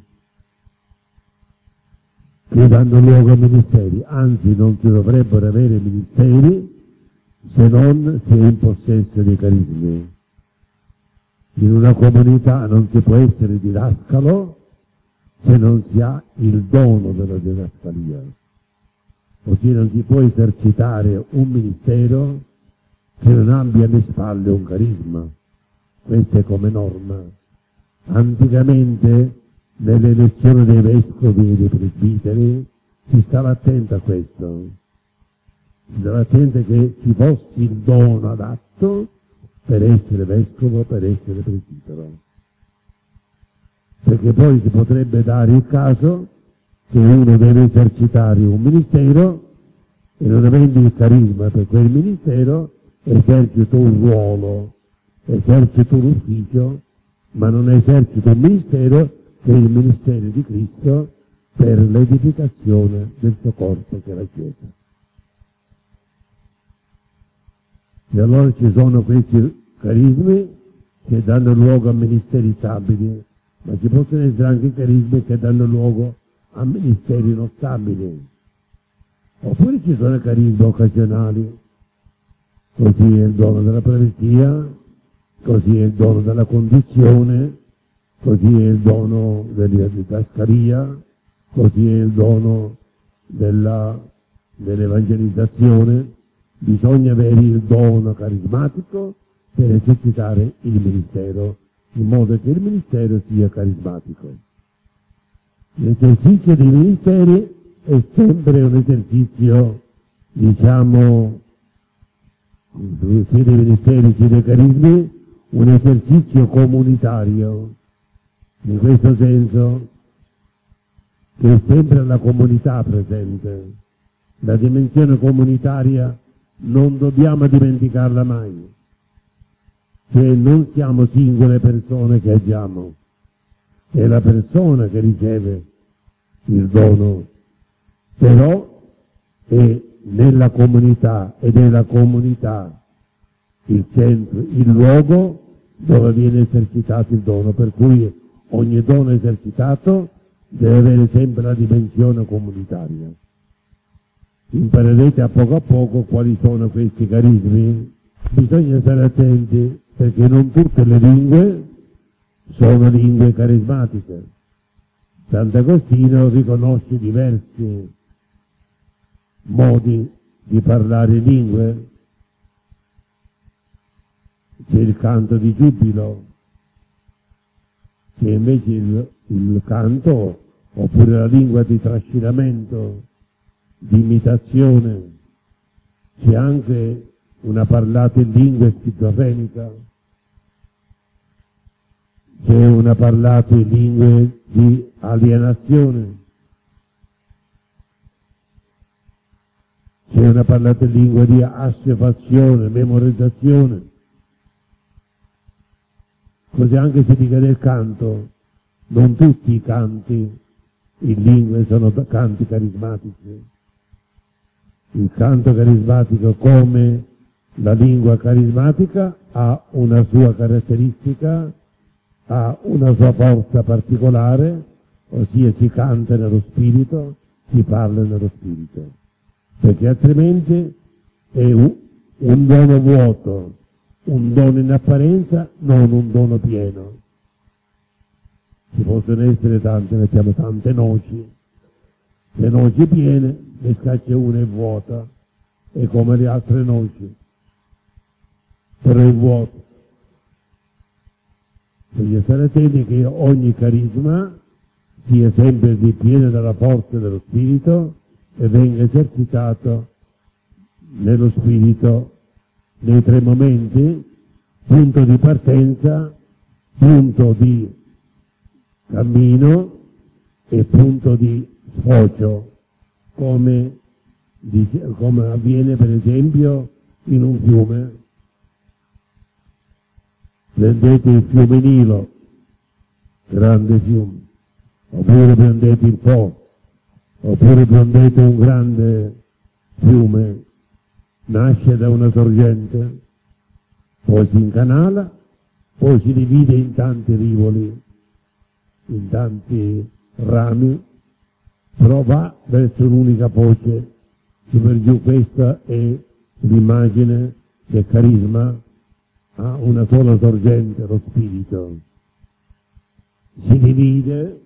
che danno luogo a ministeri, anzi non si dovrebbero avere ministeri se non si è in possesso dei carismi. In una comunità non si può essere didascalo se non si ha il dono della didascalia, così non si può esercitare un ministero che non abbia alle spalle un carisma. Questa è come norma. Anticamente nell'elezione dei vescovi e dei presbiteri si stava attento a questo. Si stava attento che ci fosse il dono adatto per essere vescovo, per essere presbitero. Perché poi si potrebbe dare il caso che uno deve esercitare un ministero e non avendo il carisma per quel ministero esercita un ruolo, esercita un ufficio, ma non esercita un ministero che è il ministero di Cristo per l'edificazione del suo corpo che è la Chiesa. E allora ci sono questi carismi che danno luogo a ministeri stabili, ma ci possono essere anche carismi che danno luogo a ministeri non stabili. Oppure ci sono carismi occasionali, così è il dono della profezia, così è il dono della condizione, così è il dono della didascalia, così è il dono dell'evangelizzazione. Bisogna avere il dono carismatico per esercitare il ministero, in modo che il ministero sia carismatico. L'esercizio dei ministeri è sempre un esercizio, diciamo, sia dei ministeri sia dei carismi, un esercizio comunitario, in questo senso che è sempre la comunità presente. La dimensione comunitaria non dobbiamo dimenticarla mai, cioè non siamo singole persone che agiamo, è la persona che riceve il dono, però è nella comunità ed è la comunità il centro, il luogo dove viene esercitato il dono, per cui ogni dono esercitato deve avere sempre la dimensione comunitaria. Imparerete a poco quali sono questi carismi. Bisogna stare attenti perché non tutte le lingue sono lingue carismatiche. Sant'Agostino riconosce diversi modi di parlare lingue. C'è il canto di giubilo, che invece il canto, oppure la lingua di trascinamento, di imitazione. C'è anche una parlata in lingua schizofrenica, c'è una parlata in lingue di alienazione, c'è una parlata in lingua di assuefazione, memorizzazione. Così anche si dica del canto, non tutti i canti in lingue sono canti carismatici. Il canto carismatico, come la lingua carismatica, ha una sua caratteristica, ha una sua forza particolare, ossia si canta nello spirito, si parla nello spirito, perché altrimenti è un dono vuoto, un dono in apparenza, non un dono pieno. Ci possono essere tante, mettiamo tante noci, le noci piene, ne scaccia una è vuota, è come le altre noci, però è vuoto. Bisogna stare attenti che ogni carisma sia sempre ripieno della forza dello spirito e venga esercitato nello spirito nei tre momenti: punto di partenza, punto di cammino e punto di sfocio, come avviene per esempio in un fiume. Prendete il fiume Nilo, grande fiume, oppure prendete il Po, oppure prendete un grande fiume, nasce da una sorgente, poi si incanala, poi si divide in tanti rivoli, in tanti rami, però va verso un'unica foce, su per giù. Questa è l'immagine del carisma, ha una sola sorgente, lo spirito. Si divide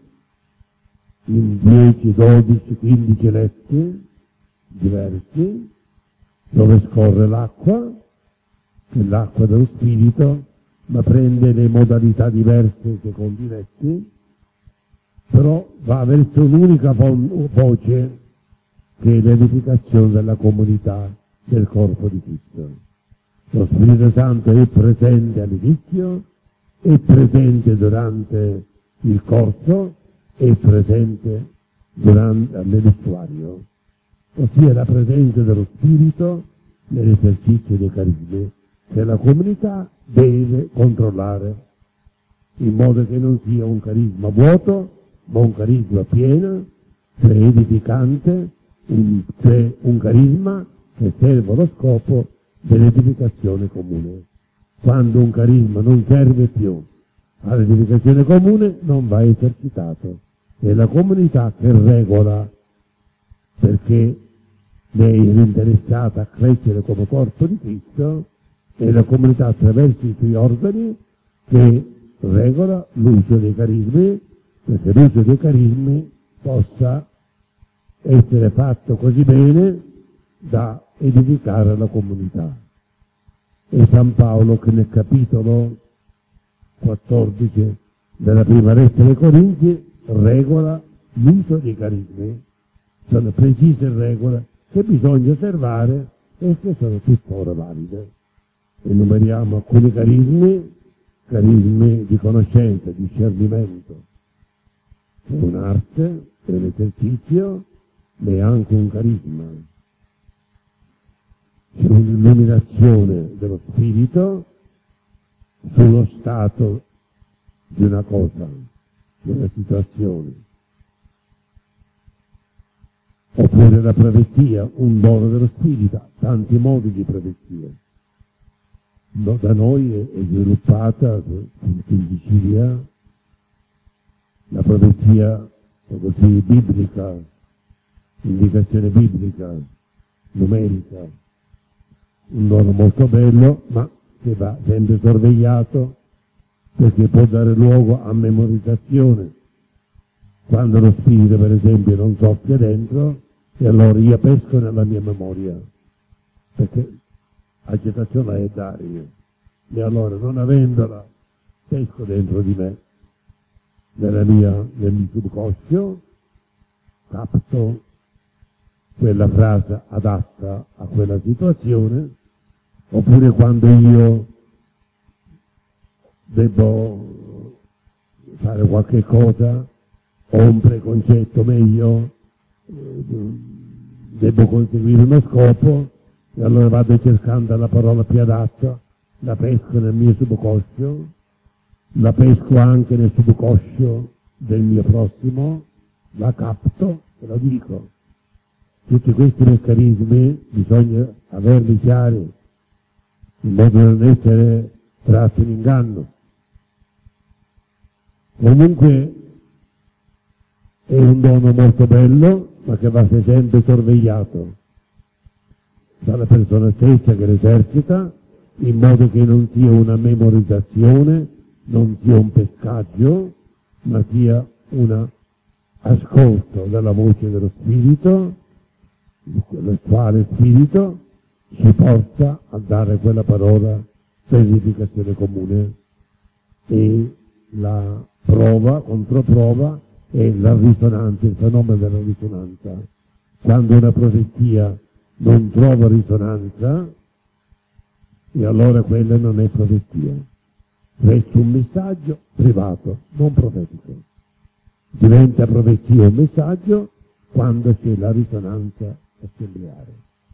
in 10, 12, 15 letti diversi, dove scorre l'acqua, che è l'acqua dello spirito, ma prende le modalità diverse secondo i letti, però va verso un'unica voce, che è l'edificazione della comunità del corpo di Cristo. Lo Spirito Santo è presente all'inizio, è presente durante il corso, è presente nell'estuario, ossia la presenza dello Spirito nell'esercizio dei carismi che la comunità deve controllare, in modo che non sia un carisma vuoto, ma un carisma pieno, cioè edificante, cioè un carisma che serve allo scopo dell'edificazione comune. Quando un carisma non serve più all'edificazione comune, non va esercitato. È la comunità che regola, perché lei è interessata a crescere come corpo di Cristo, e la comunità attraverso i suoi organi che regola l'uso dei carismi, perché l'uso dei carismi possa essere fatto così bene da edificare la comunità. E San Paolo, che nel capitolo 14 della prima lettera ai Corinzi regola l'uso dei carismi, sono precise regole che bisogna osservare e che sono tuttora valide. Enumeriamo alcuni carismi di conoscenza, di discernimento, è un'arte, è un esercizio, ma è anche un carisma. C'è un'illuminazione dello spirito sullo stato di una cosa, di una situazione. Oppure la profezia, un dono dello spirito, tanti modi di profezia. Da noi è sviluppata in Sicilia la profezia così biblica, indicazione biblica, numerica, un dono molto bello, ma che va sempre sorvegliato, perché può dare luogo a memorizzazione. Quando lo spirito, per esempio, non soffia dentro, e allora io pesco nella mia memoria, perché agitazione è dare io, e allora non avendola pesco dentro di me, nel mio subconscio, capto quella frase adatta a quella situazione. Oppure quando io devo fare qualche cosa, ho un preconcetto meglio, devo conseguire uno scopo, e allora vado cercando la parola più adatta, la pesco nel mio subconscio, la pesco anche nel subconscio del mio prossimo, la capto e la dico. Tutti questi meccanismi bisogna averli chiari, in modo da non essere tratti in inganno. Comunque è un dono molto bello, ma che va sempre sorvegliato dalla persona stessa che l'esercita, in modo che non sia una memorizzazione, non sia un pescaggio, ma sia un ascolto della voce dello Spirito, il quale Spirito ci porta a dare quella parola per edificazione comune. E la prova, controprova, è la risonanza, il fenomeno della risonanza. Quando una profezia non trova risonanza, e allora quella non è profezia. Resta un messaggio privato, non profetico. Diventa profezia un messaggio quando c'è la risonanza assembleare.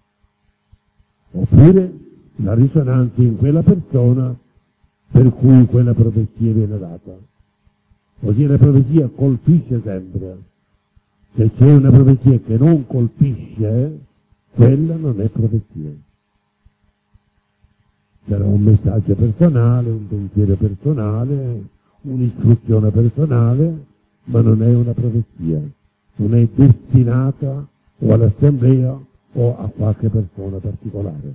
Oppure la risonanza in quella persona per cui quella profezia viene data. Così la profezia colpisce sempre. Se c'è una profezia che non colpisce, quella non è profezia. Sarà un messaggio personale, un pensiero personale, un'istruzione personale, ma non è una profezia. Non è destinata o all'assemblea o a qualche persona particolare.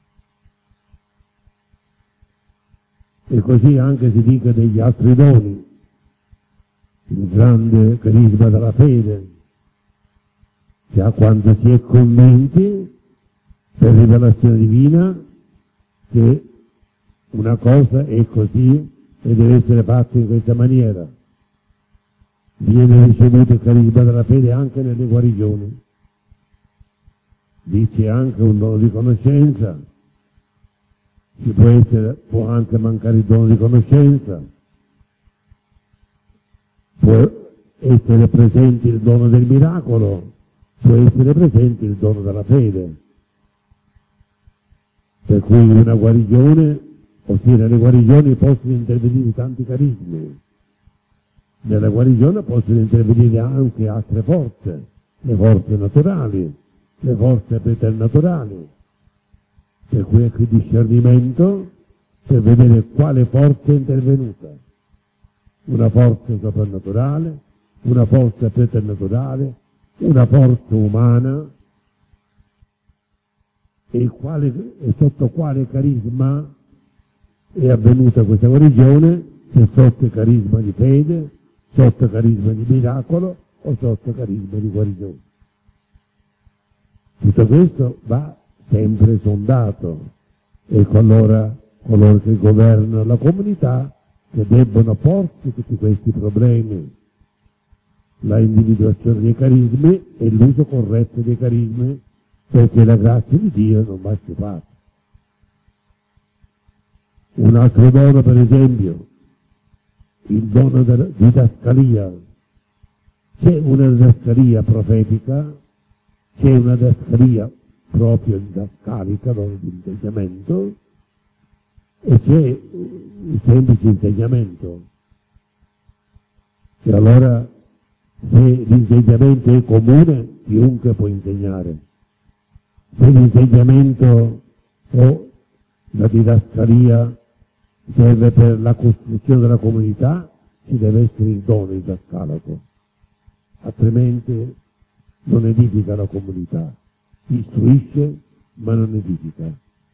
E così anche si dica degli altri doni. Il grande carisma della fede, che ha quando si è convinti per rivelazione divina che una cosa è così e deve essere fatta in questa maniera. Viene ricevuto il carisma della fede anche nelle guarigioni. Dice anche un dono di conoscenza, può anche mancare il dono di conoscenza, può essere presente il dono del miracolo, può essere presente il dono della fede. Per cui una guarigione, ossia nelle guarigioni possono intervenire tanti carismi. Nella guarigione possono intervenire anche altre forze, le forze naturali, le forze preternaturali. Per cui ecco il discernimento per vedere quale forza è intervenuta. Una forza soprannaturale, una forza preternaturale, una forza umana, e sotto quale carisma è avvenuta questa guarigione, se sotto il carisma di fede, sotto il carisma di miracolo o sotto il carisma di guarigione. Tutto questo va sempre sondato, e allora coloro che governano la comunità che debbono porsi tutti questi problemi, la individuazione dei carismi e l'uso corretto dei carismi, perché la grazia di Dio non va sciupata. Un altro dono, per esempio, il dono della didascalia. C'è una didascalia profetica, c'è una didascalia proprio didascalica, dono di insegnamento, e c'è il semplice insegnamento. E allora, se l'insegnamento è comune, chiunque può insegnare. Se l'insegnamento o la didascalia serve per la costruzione della comunità, ci deve essere il dono didascalico, altrimenti non edifica la comunità, istruisce ma non edifica.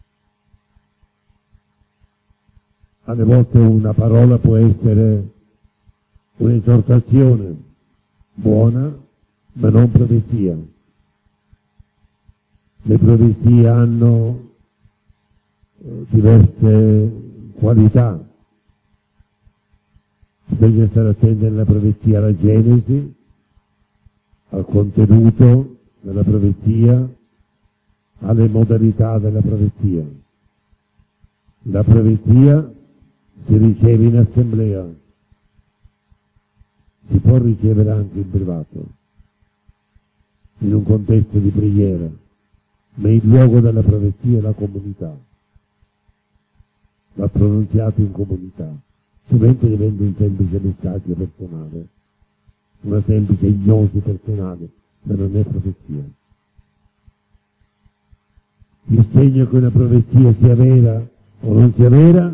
Alle volte una parola può essere un'esortazione buona, ma non profezia. Le profezie hanno diverse qualità. Bisogna stare attenti alla profezia, alla genesi, al contenuto della profezia, alle modalità della profezia. La profezia si riceve in assemblea, si può ricevere anche in privato, in un contesto di preghiera, ma il luogo della profezia è la comunità. Va pronunziato in comunità, altrimenti diventa un semplice messaggio personale, una semplice ignosi personale, ma non è profezia. il segno che una profezia sia vera o non sia vera,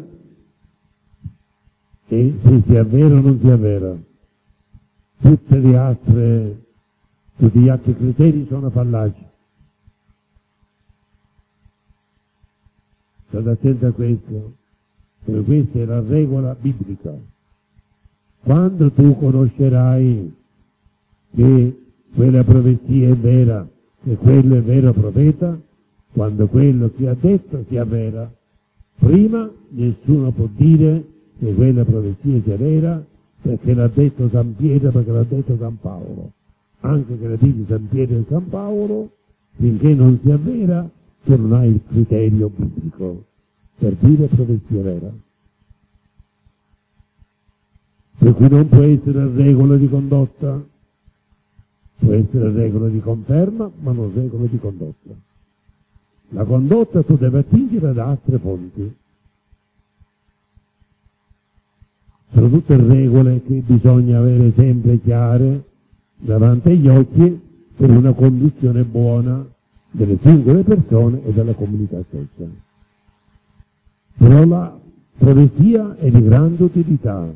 e se sia vera o non sia vera. Tutti gli altri criteri sono fallaci. State attenti a questo, perché questa è la regola biblica. Quando tu conoscerai che quella profezia è vera, che quello è vero profeta, quando quello che ha detto sia vera, prima nessuno può dire che quella profezia sia vera, perché l'ha detto San Pietro, perché l'ha detto San Paolo. Anche che la dice San Pietro e San Paolo, finché non sia vera, tu non hai il criterio biblico per dire profezia vera. Per cui non può essere regola di condotta, può essere regola di conferma, ma non regola di condotta. La condotta tu devi attingere da altre fonti. Sono tutte regole che bisogna avere sempre chiare davanti agli occhi per una conduzione buona delle singole persone e della comunità stessa. Però la profezia è di grande utilità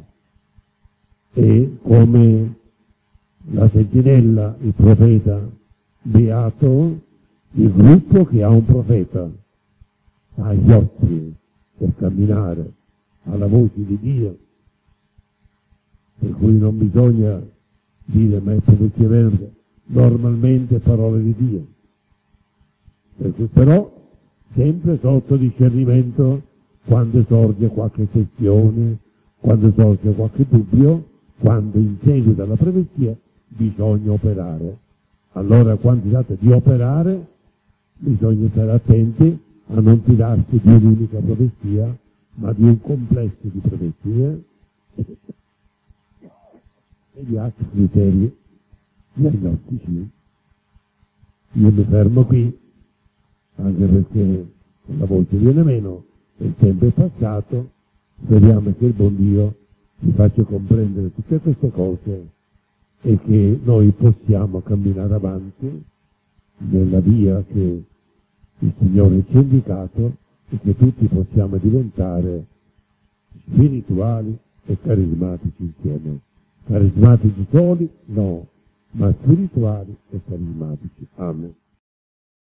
e come la sentinella, il profeta beato, il gruppo che ha un profeta, ha gli occhi per camminare alla voce di Dio, per cui non bisogna dire ma è profezia vera, normalmente parole di Dio. Per cui però sempre sotto discernimento quando sorge qualche questione, quando sorge qualche dubbio, quando in seguito alla profezia bisogna operare. Allora quando si tratta di operare bisogna stare attenti a non fidarsi di un'unica profezia, ma di un complesso di profezie e di altri criteri diagnostici. Io mi fermo qui, anche perché la voce viene meno, il tempo è passato, speriamo che il buon Dio ci faccia comprendere tutte queste cose e che noi possiamo camminare avanti nella via che il Signore ci ha indicato e che tutti possiamo diventare spirituali e carismatici insieme. Carismatici soli? No, ma spirituali e carismatici. Amen.